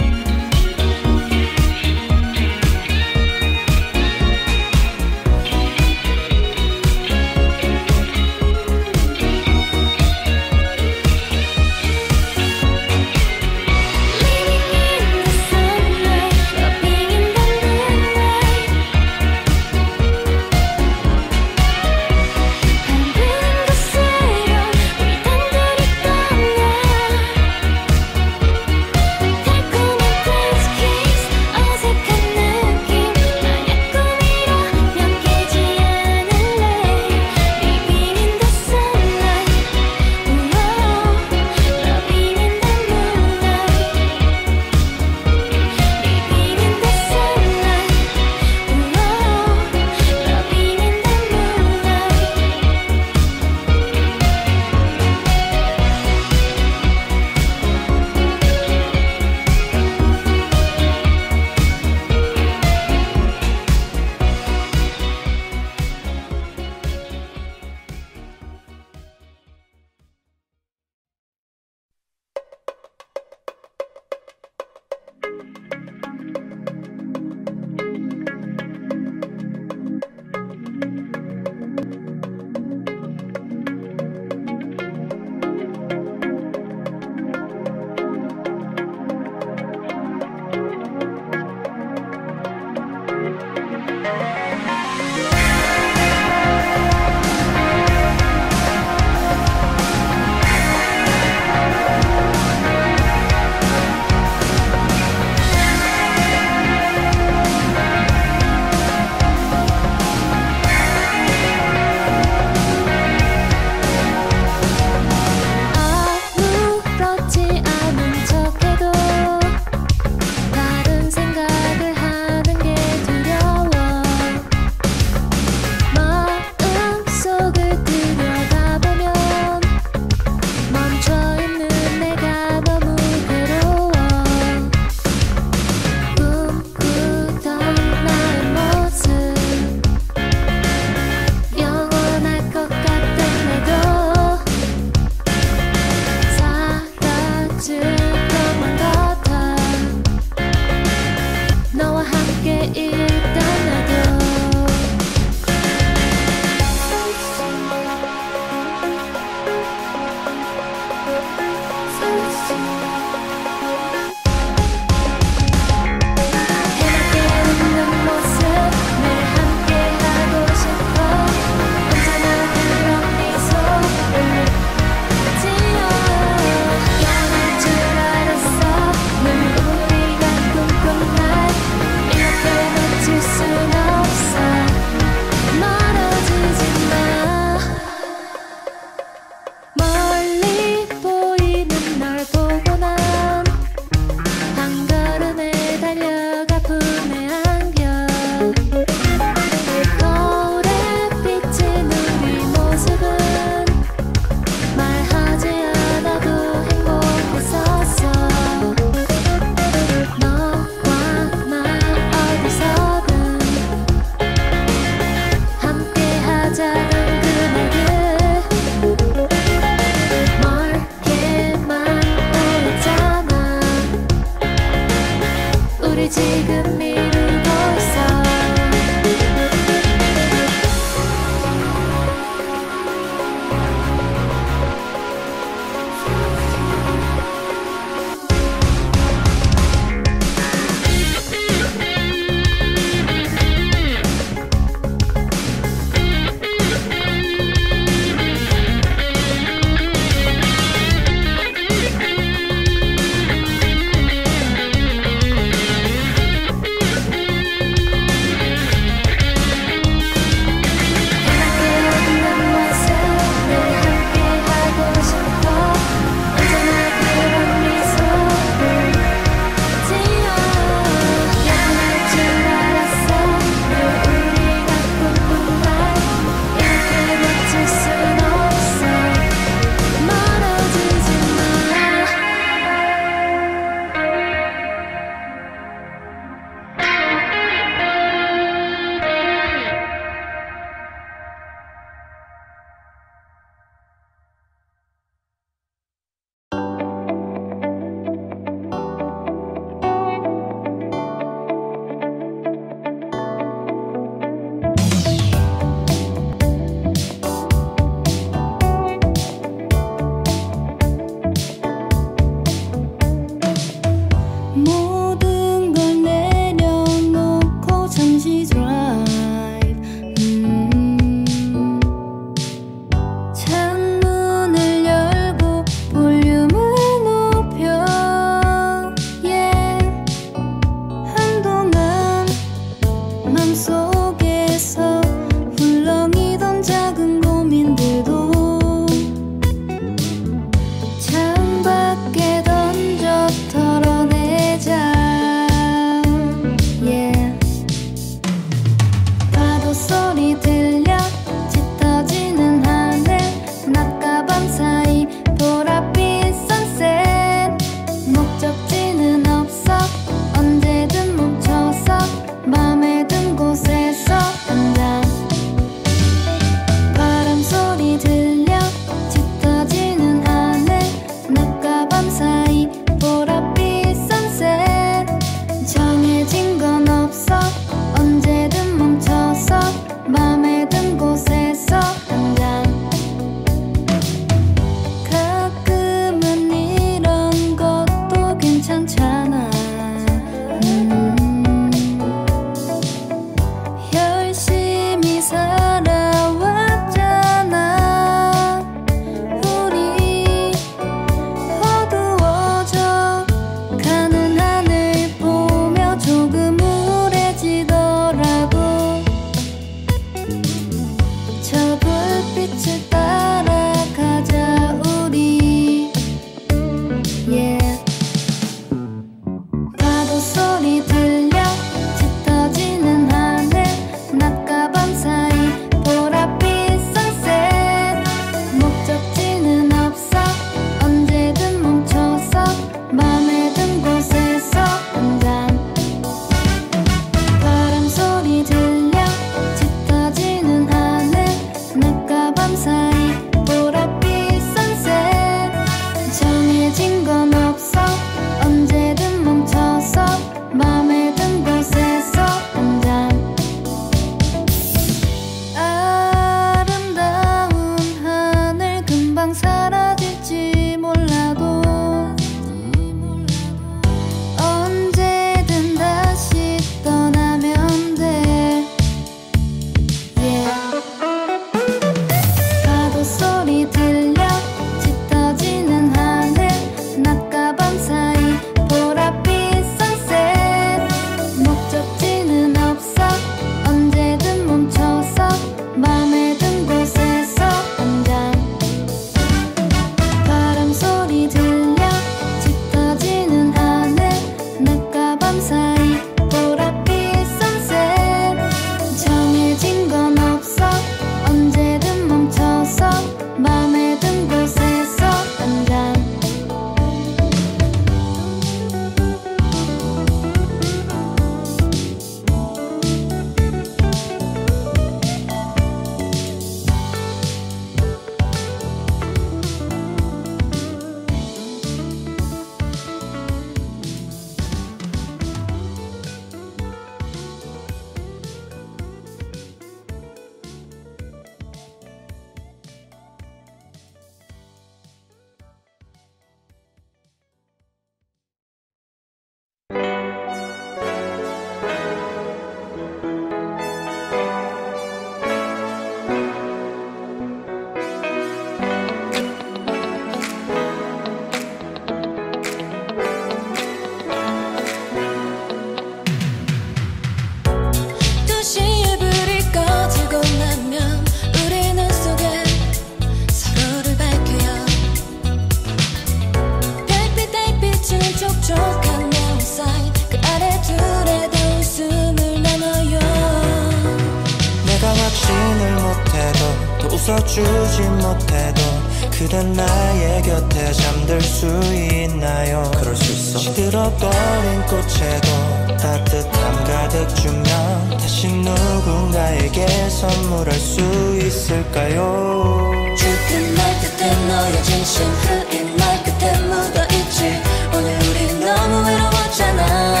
웃어주지 못해도 그댄 나의 곁에 잠들 수 있나요? 그럴 수 있어. 시들어버린 꽃에도 따뜻함 가득 주면 다시 누군가에게 선물할 수 있을까요? 죽든 말 듯한 너의 진심 흐린 말 끝에 묻어있지. 오늘 우린 너무 외로웠잖아.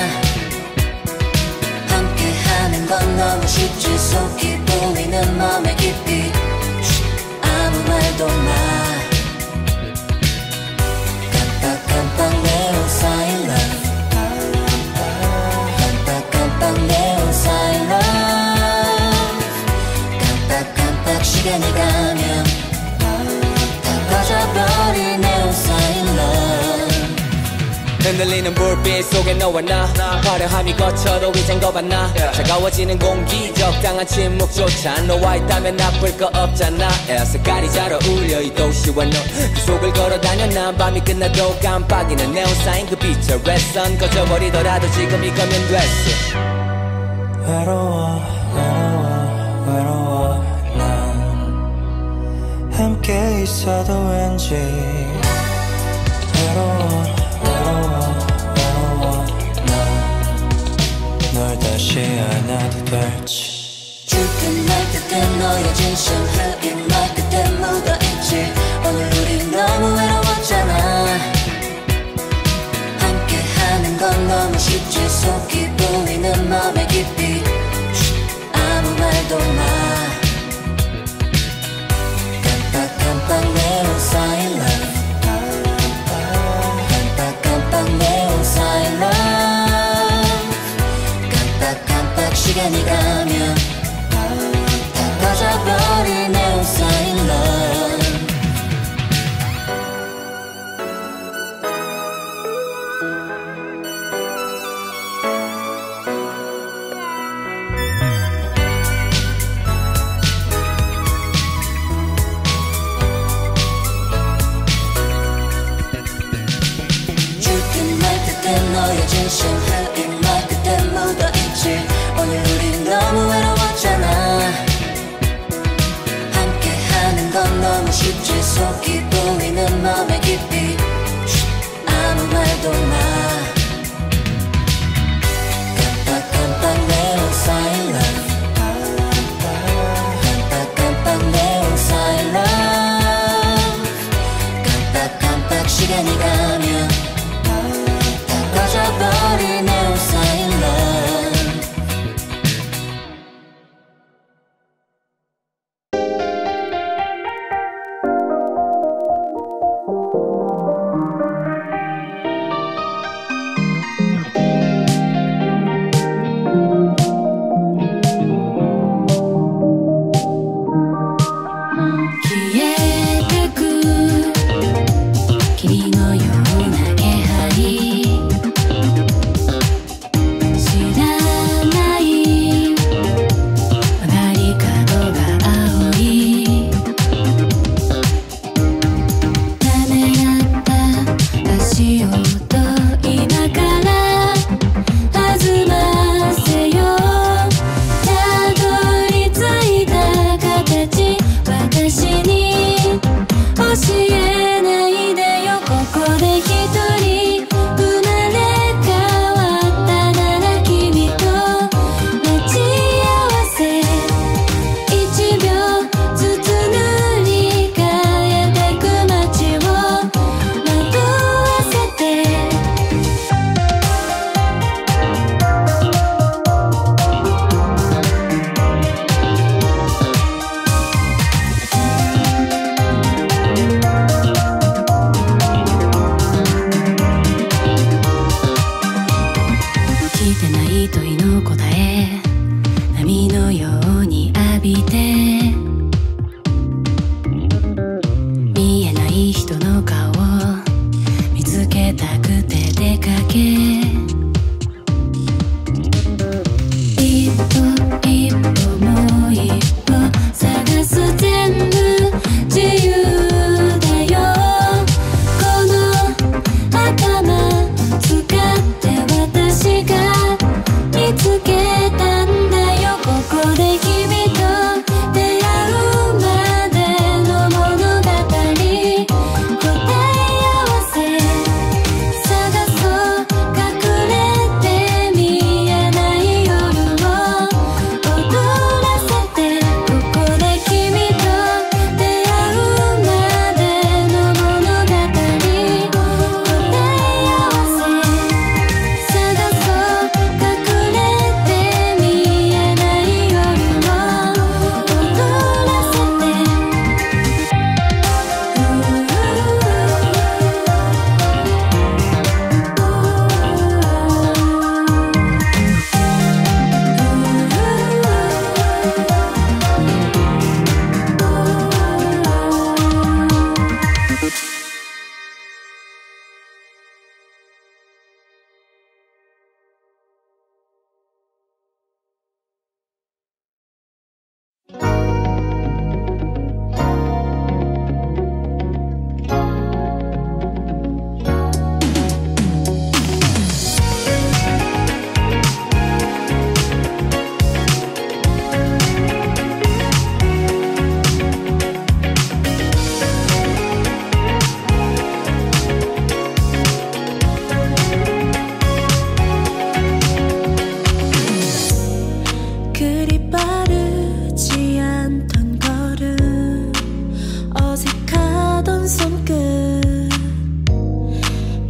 함께하는 건 너무 쉽지. 속이 보이는 맘의 깊이 아무 말도 마. 깜빡깜빡 내온 사인 love. 깜빡깜빡 내온 사인 love. 깜빡깜빡 시간이 가면 다 꺼져버린 내온 사인 love. 흔들리는 불빛 속에 너와 나 화려함이 거쳐도 이젠 거봤나 차가워지는 공기 적당한 침묵조차 너와 있다면 나쁠 거 없잖아. 색깔이 잘 어울려 이 도시와 너 그 속을 걸어다녀. 난 밤이 끝나도 깜빡이는 네온사인 그 빛의 redsun 꺼져버리더라도 지금 이거면 됐어. 외로워 외로워 외로워 난 함께 있어도 왠지 외로워 널 다시 안아도 될지. 죽든 말 듯한 너의 진심 흐린 말 끝에 묻어있지. 오늘 우린 너무 외로웠잖아. 함께하는 건 너무 쉽지. 속이 보이는 맘의 깊이 아무 말도 마. 깜빡깜빡 내온 사인 love. 깜빡깜빡 내온 사인 love. 깜빡깜빡 시간이 가면 다 꺼져버린 내온 사인 love. 죽든 말 듯한 너의 진심 흐린 말 끝에 묻어있지. 오늘 우린 너무 외로웠잖아. 함께하는 건 너무 쉽지. 속이 보이는 맘의 깊이 아무 말도 마. 깜빡깜빡 내온 사인 love. 깜빡깜빡 내온 사인 love. 깜빡깜빡 시간이 가면 다 꺼져버린 내온 사인 love. 霧のような気配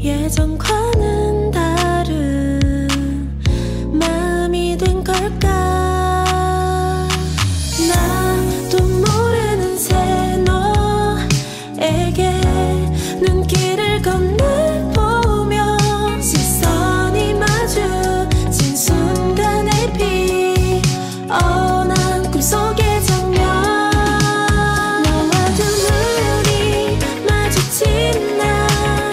예전과는 다른 마음이 된 걸까. 나도 모르는 새 너에게 눈길을 건네보며 시선이 마주친 순간에 피어난 꿈속의 장면. 너와 두 눈이 마주친 날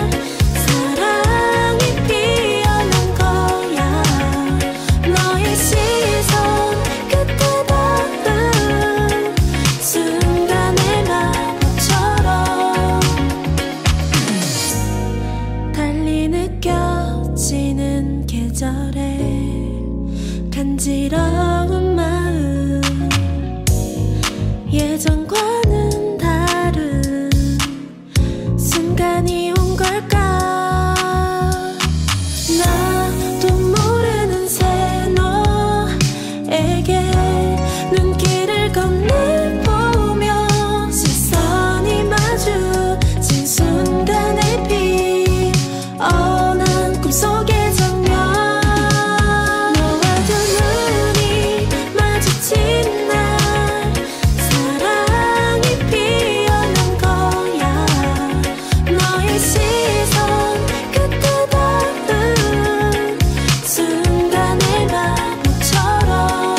사랑이 피어난 거야. 너의 시선 끝에 닿은 순간의 마법처럼 달리 느껴지는 계절에 간지러운 마음. 예전과는 다른 순간이 온 걸까. 나도 모르는 새 너에게 눈길을 건네보며 시선이 마주친 순간에 피어난 꿈속의 장면. 너와 두 눈이 마주친 날 사랑이 피어난 거야. 너의 시선 끝에 닿은 순간의 마법처럼.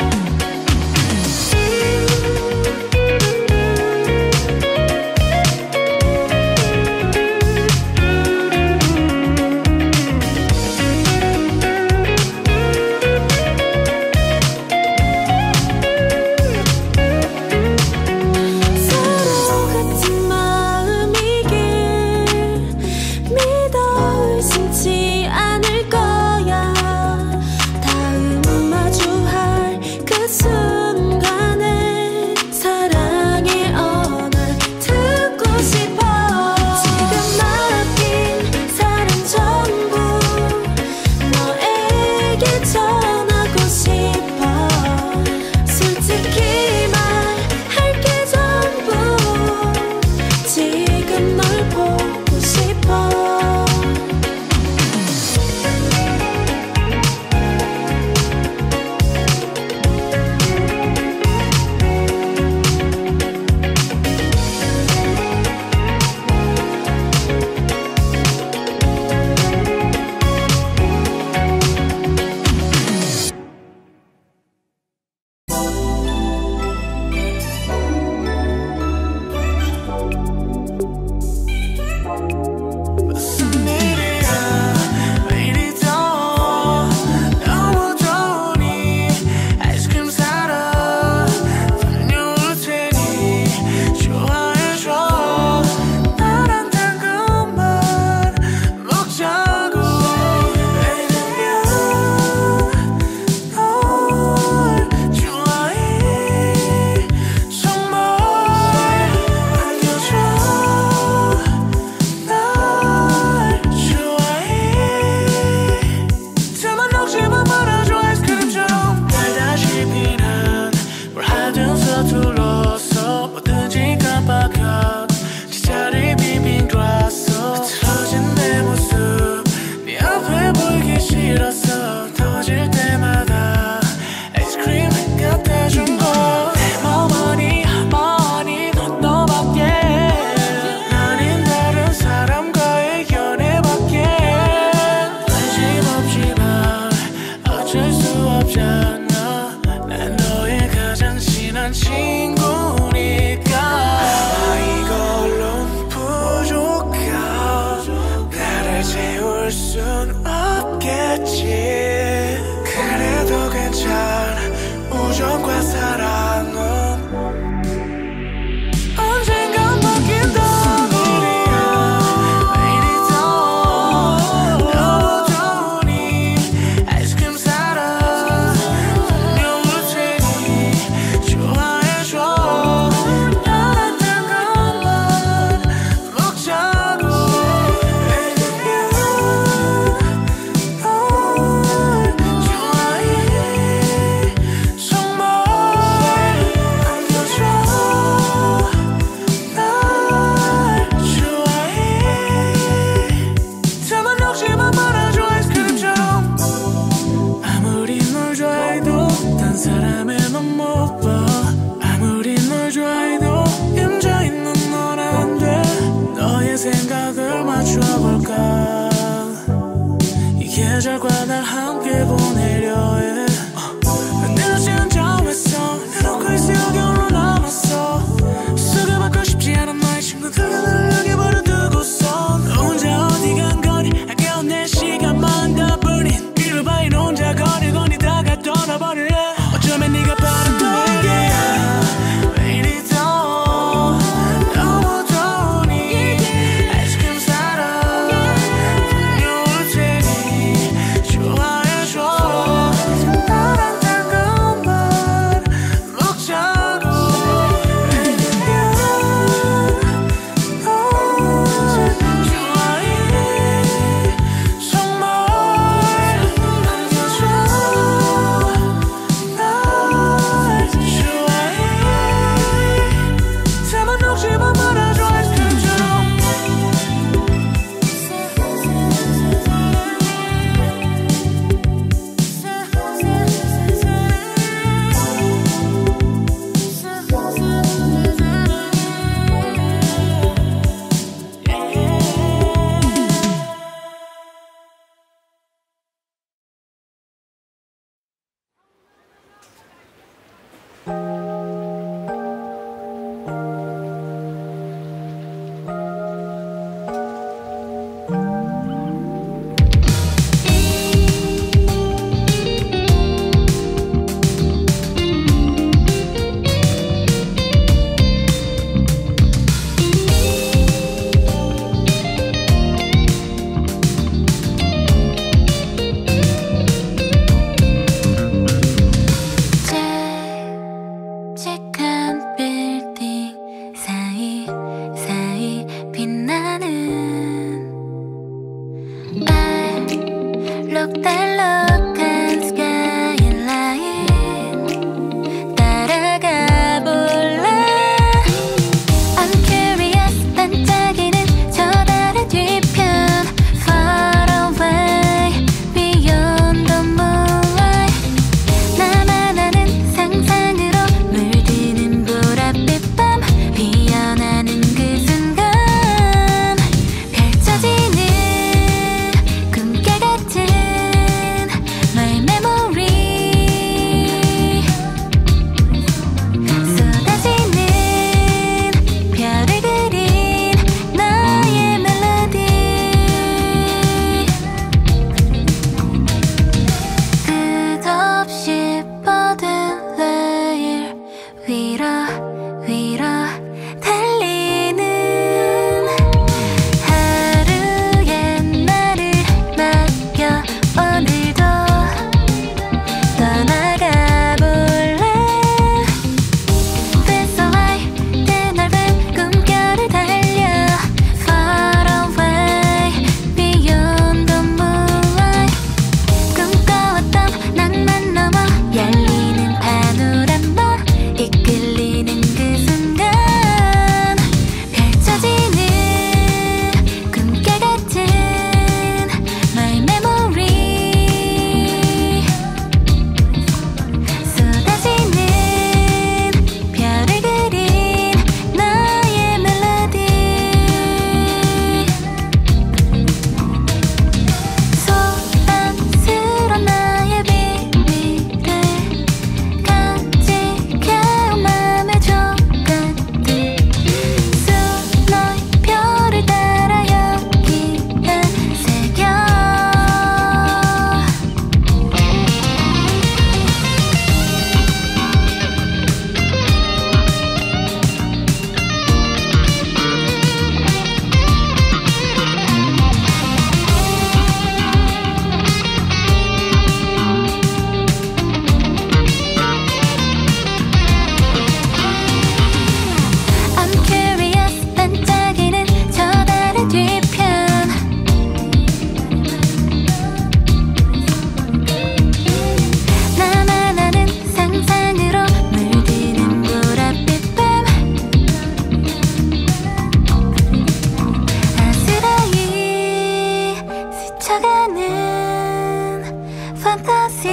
서로 같은 마음이길 믿어 의심치 않을 거야. 다음 마주할 그 순간에 사랑의 언어를 듣고 싶어. 지금 맡긴 사랑 전부 너에게 전하고 싶어. 솔직히 말할게 전부 지금 널 보고 싶어. 무슨 일이야 왜 이리 더워. 너무 더우니 아이스크림 사러 다녀올 테니 좋아해줘. 너랑 당근만 먹자고. 왜냐면 널 좋아해. 정말 안겨줘. 날 좋아해. 다만 녹지만 말아줘. 아이스크림처럼 달다시피는 뭘 하든 서툴러서 뭐든지 깜빡한 제자리 빙빙 돌았어. 틀어진 내 모습 네 앞에 보이기 싫었어. 더워질 때마다 아이스크림 갖다 준 거. 내 맘만이 많이 넌 너밖에 아닌 다른 사람과의 연애밖에 관심 없지만 어쩔 수 없잖아. 난 너의 가장 친한 친구니까. 아마 이걸론 부족하. 나를 채울 순 없겠지. 그래도 괜찮아. 우정과 사랑은 언젠간 바뀐다고. 왜 이리 더워. 너무 더우니 아이스크림 사러 다녀올 테니 좋아해줘. 너랑 당근만 먹자고. 왜냐면 널 알록달록한 스카이라인 따라가 볼래. I'm curious 반짝이는 저 달의 뒤편 Far away beyond the moonlight. 나만 아는 상상으로 물드는 보랏빛 밤 피어나는 그 순간 펼쳐지는 꿈결 같은 my memory. 쏟아지는 별을 그린 나의 멜로디. 끝없이 뻗은 레일 위로 위로 달리는 하루의 나를 맡겨 오늘도 떠나가 볼래. Feel so high 내 넓은 꿈결을 달려 Far away beyond the moonlight. 꿈꿔왔던 낭만 넘어 열리는 파노라마. 이끌리는 그 순간 펼쳐지는 꿈결 같은 my memory. 쏟아지는 별을 그린 나의 멜로디. 소란스러운 나의 비밀을 간직해온 맘의 조각들. 수너의 별을 따라 여기에 새겨. I'm curious 반짝이는 저 달의 뒤편 나만 아는 상상으로 물드는 보랏빛 밤 아스라이 스쳐가는 판타지.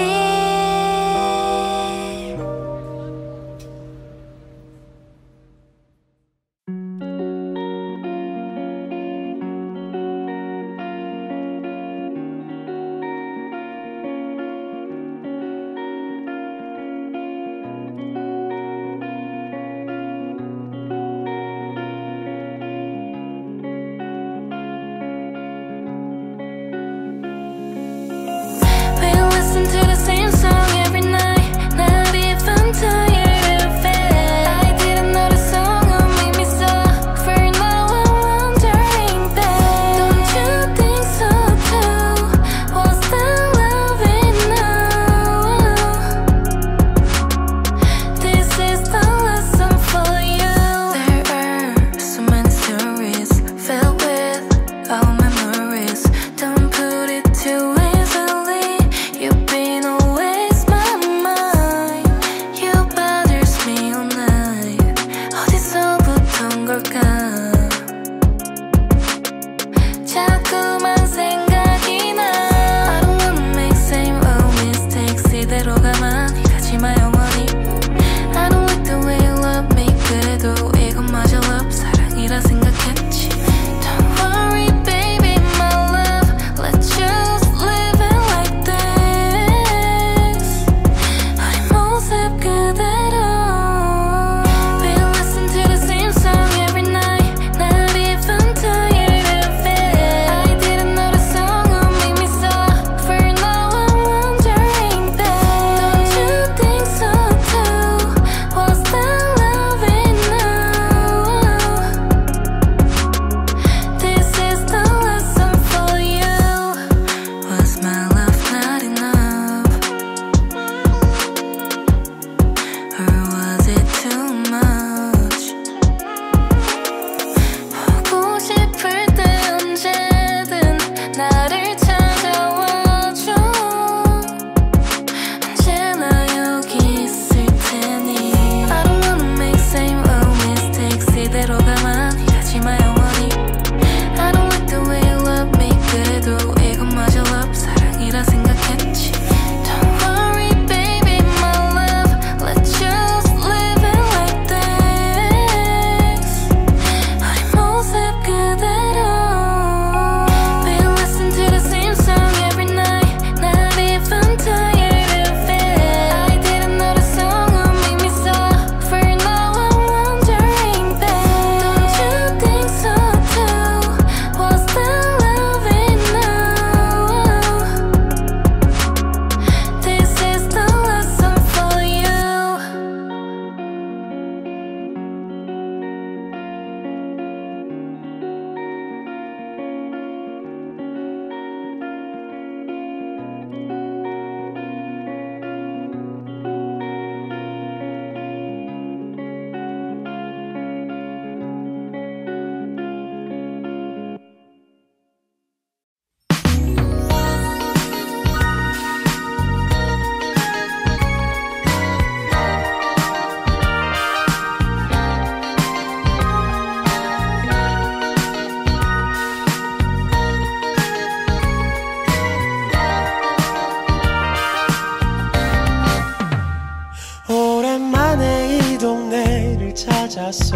왔어.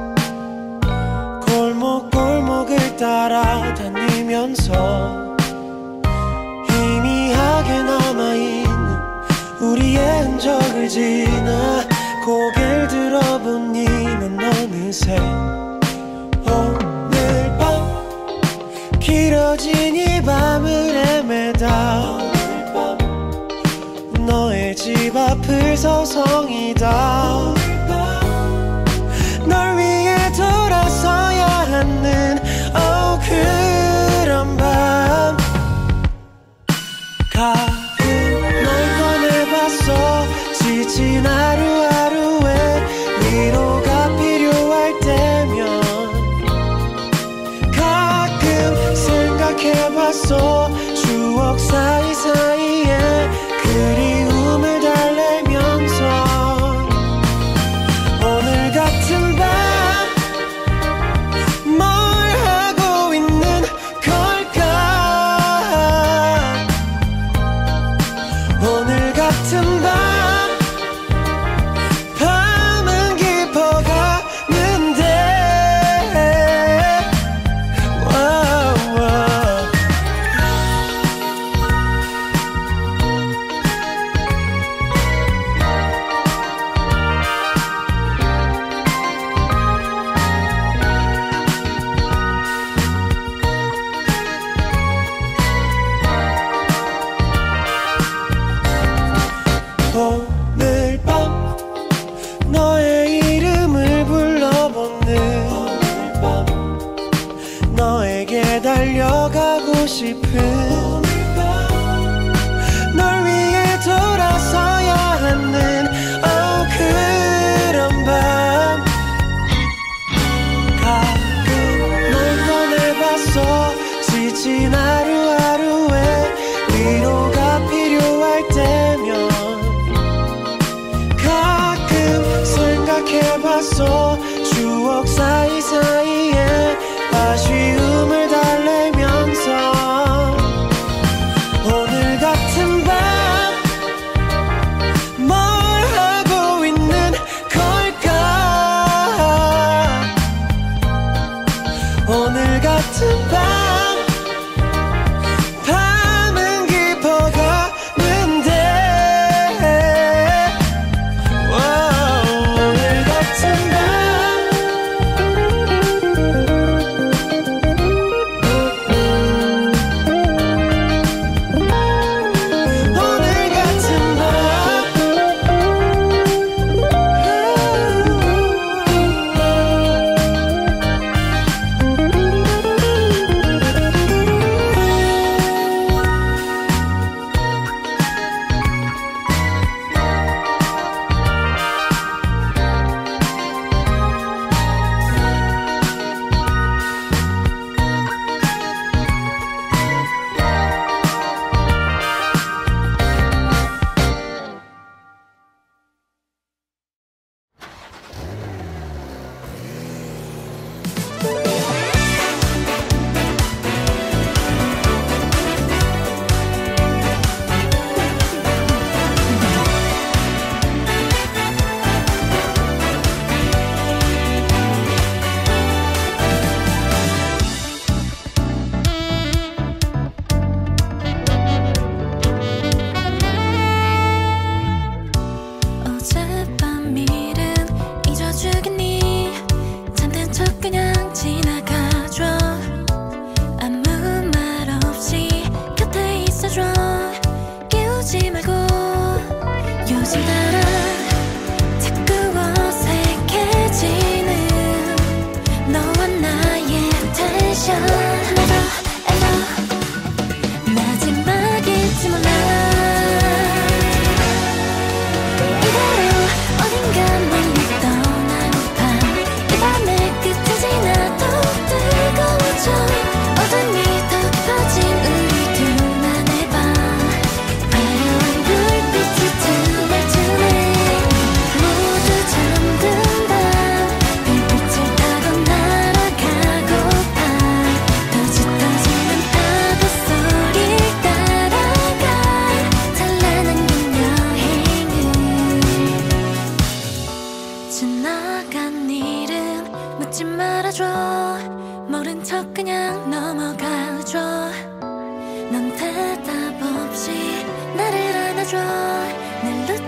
골목골목을 따라다니면서 희미하게 남아있는 우리의 흔적을 지나 고개를 들어보니 난 어느새 오늘 밤 길어진 이 밤을 헤매다 너의 집 앞을 서성이다 널 위해 돌아서야 하는 oh 그런 밤 가끔 널 꺼내봤어 지친 하루하루에 위로가 필요할 때면 가끔 생각해봤어 추억 사이사이에 그리움을 달래면서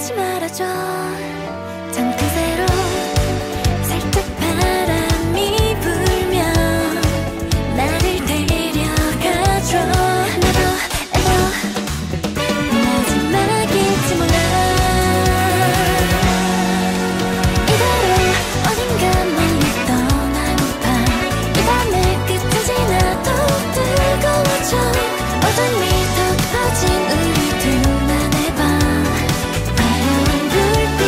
다시 말아줘 전 그대로 살짝 바람이 불면 나를 데려가줘 Never ever 마지막일지 몰라 이대로 어딘가 멀리 떠나고파 이 밤의 끝을 지나도 뜨거워져 어둠이 덮어진 우리 둘만의 밤 화려한 불빛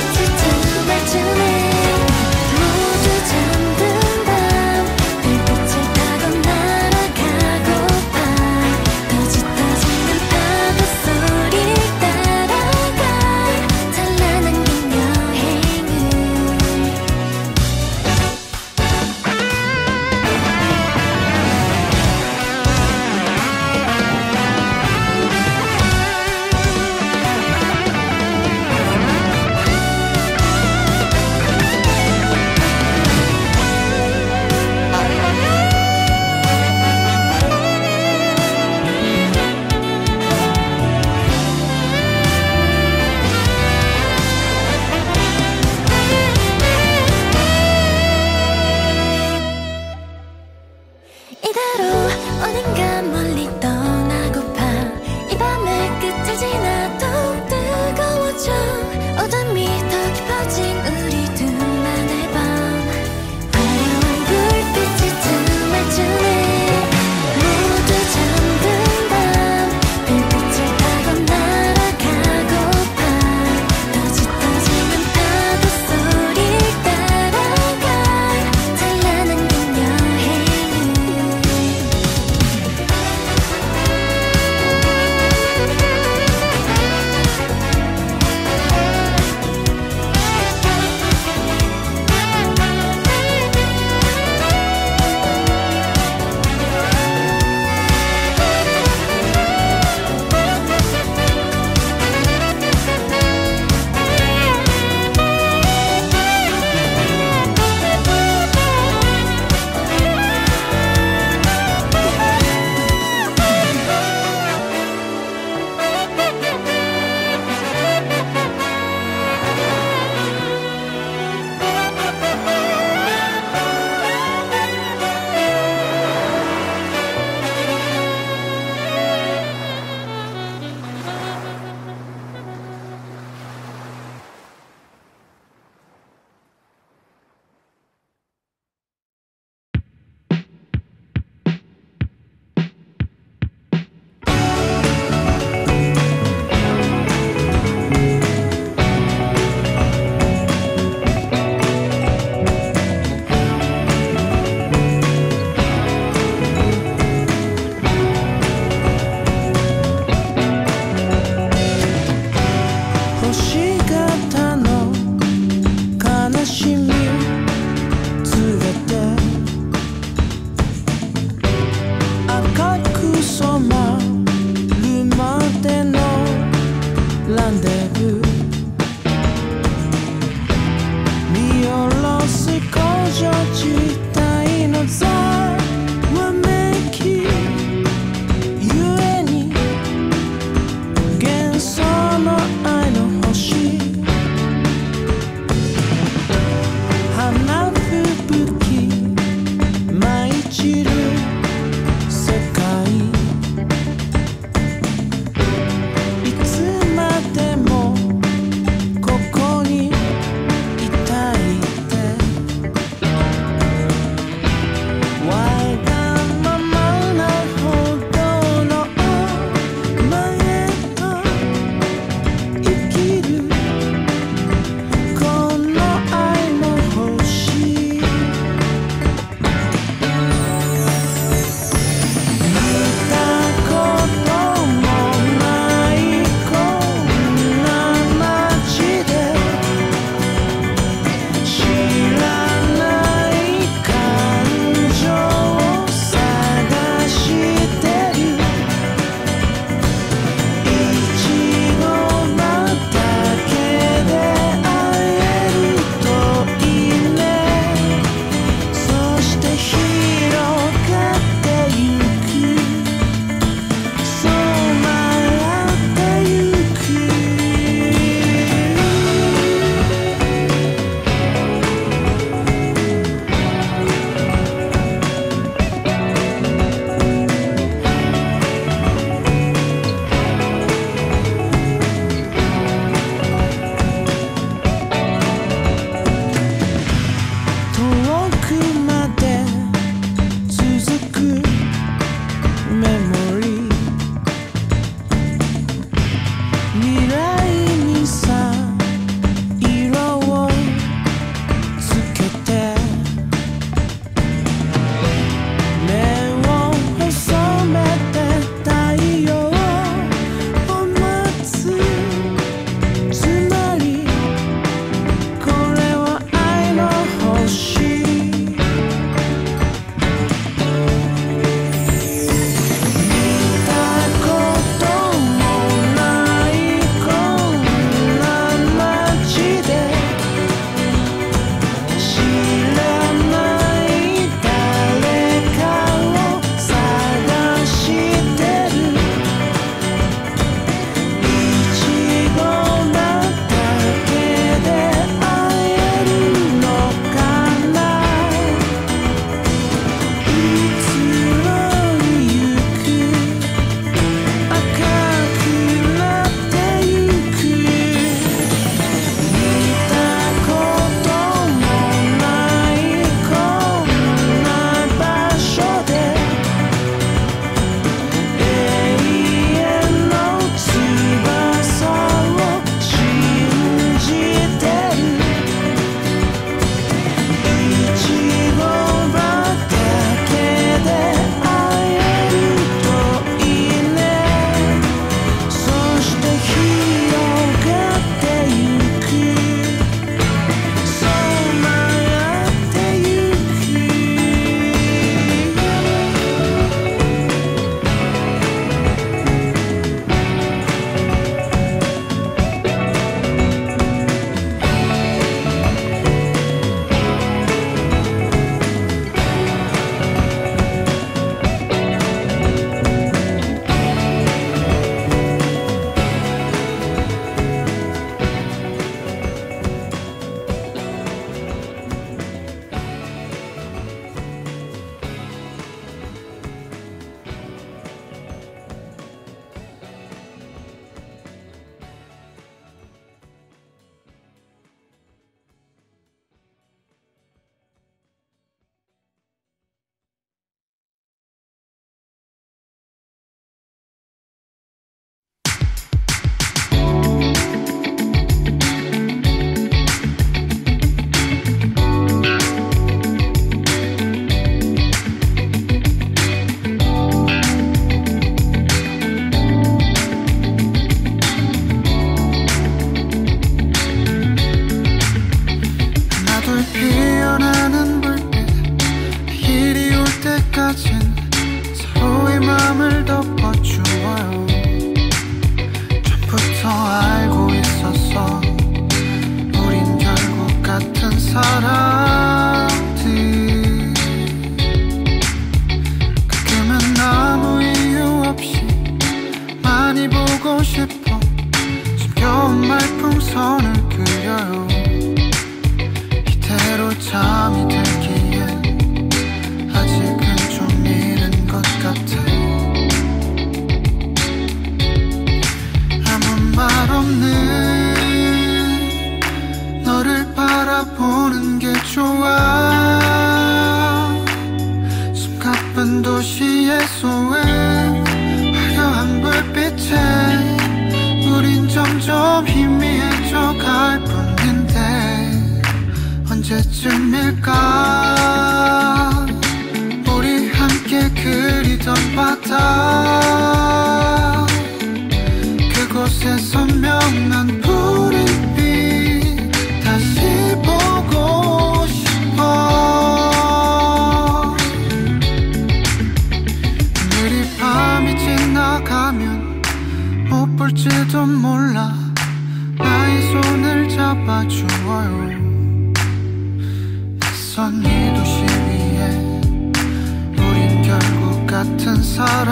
선을 그려요. 이대로 잠이 들기엔 아직은 좀 이른 것 같아. 아무 말 없는 너를 바라보는 게 좋아. 숨가쁜 도시의 소외 화려한 불빛에 우린 점점 희미해져 갈 뿐인데 언제쯤일까 우리 함께 그리던 바다 그곳에 선명한 푸른 빛 다시 보고 싶어. 오늘이 밤이 지나가면 못 볼지도 몰라. 나의 손을 잡아주어요. 낯선 이 도시 위에 우린 결국 같은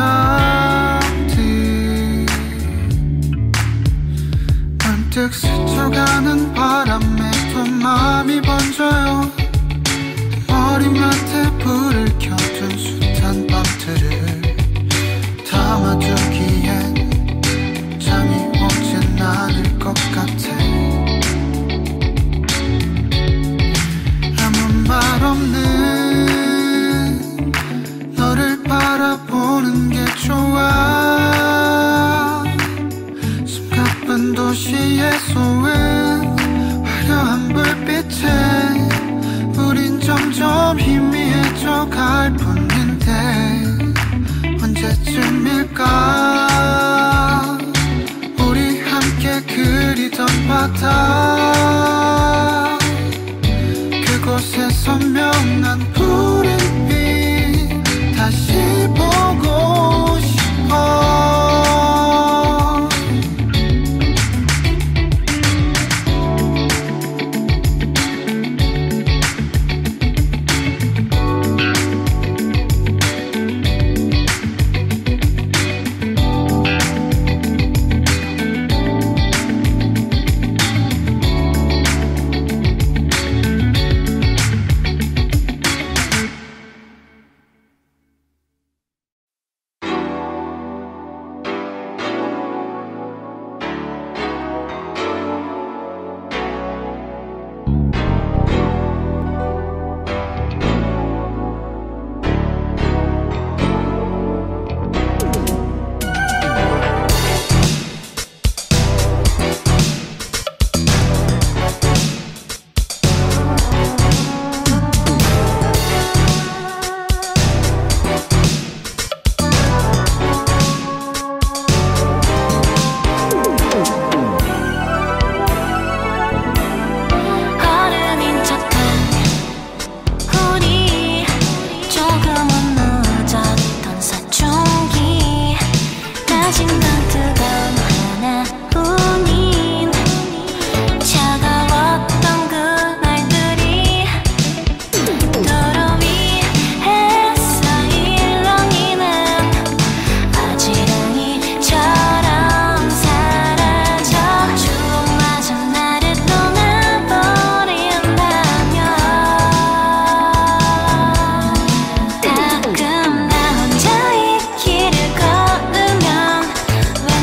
사람들. 문득 스쳐가는 바람에도 마음이 번져요. 머리맡에 불을 켜둔 숱한 밤들을 담아두기엔 잠이 오진 않을 것 같아. 아무 말 없는 너를 바라보는 게 좋아. 숨가쁜 도시의 소외 화려한 불빛에 우린 점점 희미해져 갈 뿐인데 언제쯤일까 우리 함께 그리던 바다 그곳에 선명한 푸른 빛 다시 보고 싶어. 가끔 나 혼자 이 길을 걸으면 왜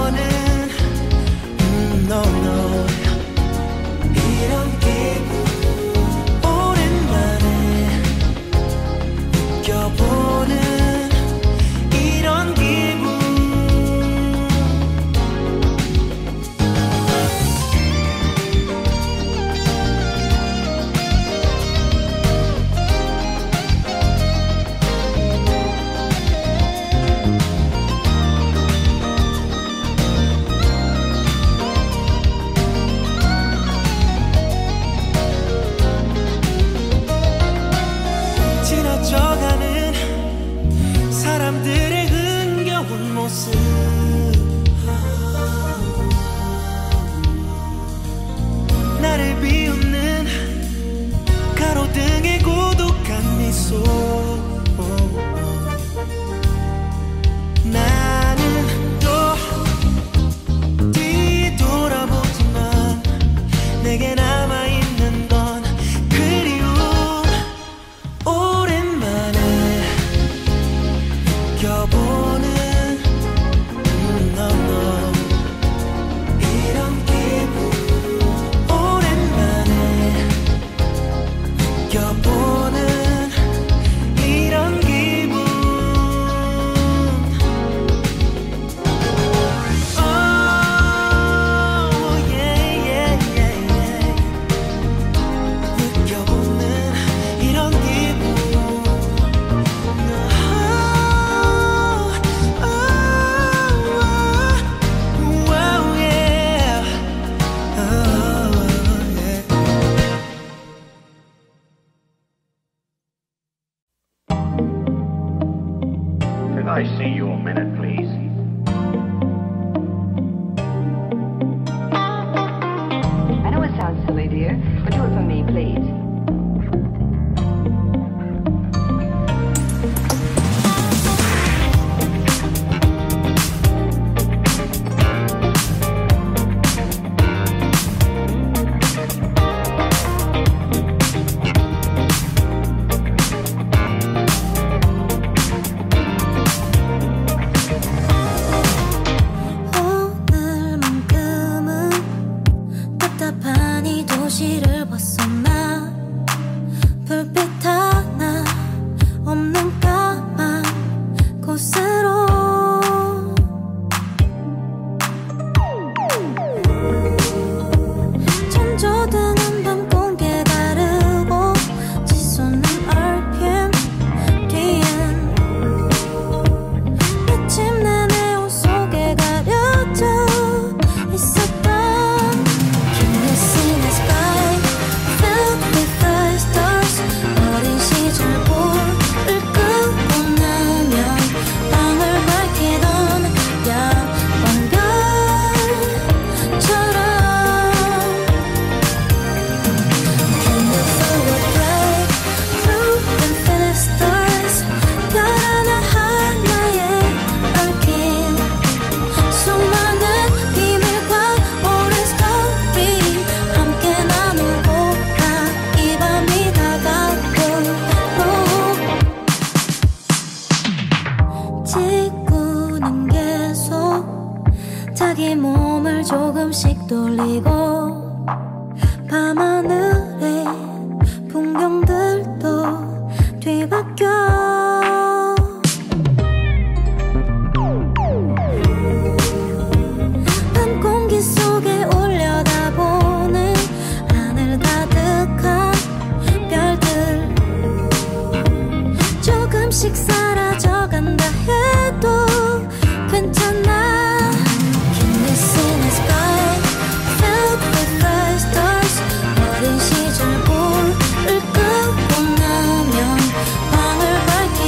느껴보는 음, no, no. 이런 기분 오랜만에 느껴보는 이런 기분. 지나쳐가는 사람들의 흥겨운 모습, 나를 비웃는 가로등의 고독한 미소. 나는 또 뒤돌아보지만 내게 남아있는 건 그리움. 오랜만에 느껴보는 음, no, no. 이런 기분 오랜만에 느껴보는 이런 기분. Oh, yeah, yeah, yeah, yeah. 느껴보는 이런 기분. Could I see you a minute, please? I know it sounds silly, dear, but do it for me, please. 오늘만큼은 답답한 이 도시를 벗어나 불빛 하나 없는 까만 곳으로 전조등은 밤 공기에 가르고 치솟는 알피엠 뒤엔 마침내 내 옷 속에 가려져 있었던 Can you see the sky filled with the stars. 어린 시절 불을 끄고 나면 방을 밝히던 야광 별처럼 Can you feel a break through infinite stars. 별 하나하나에 얽힌 수많은 비밀과 오랜 스토리 함께 나누고파 이 밤이 다가도록 지구는 계속 자기 몸을 조금씩 돌리고 밤하늘의 풍경들도 뒤바뀌어 밤 공기 속에 올려다보는 하늘 가득한 별들 조금씩 사라져간다 해도 괜찮아. Can you see the sky filled with the stars. 어린 시절 불을 끄고 나면 방을 밝히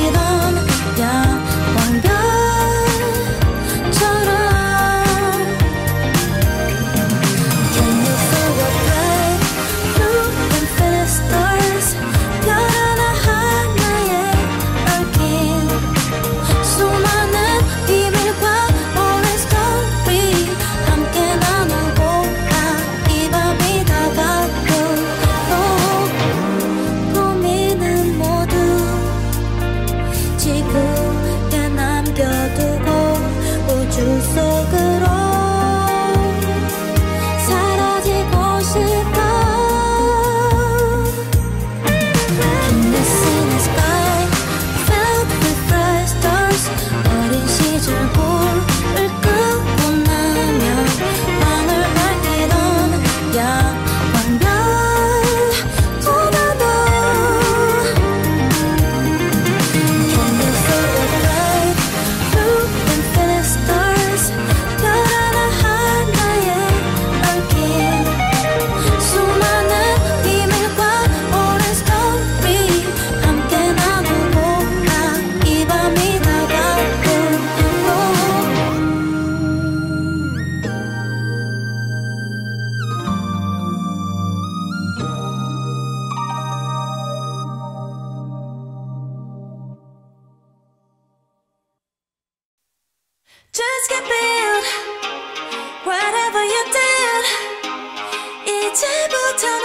Just keep it whatever you did 이제부터는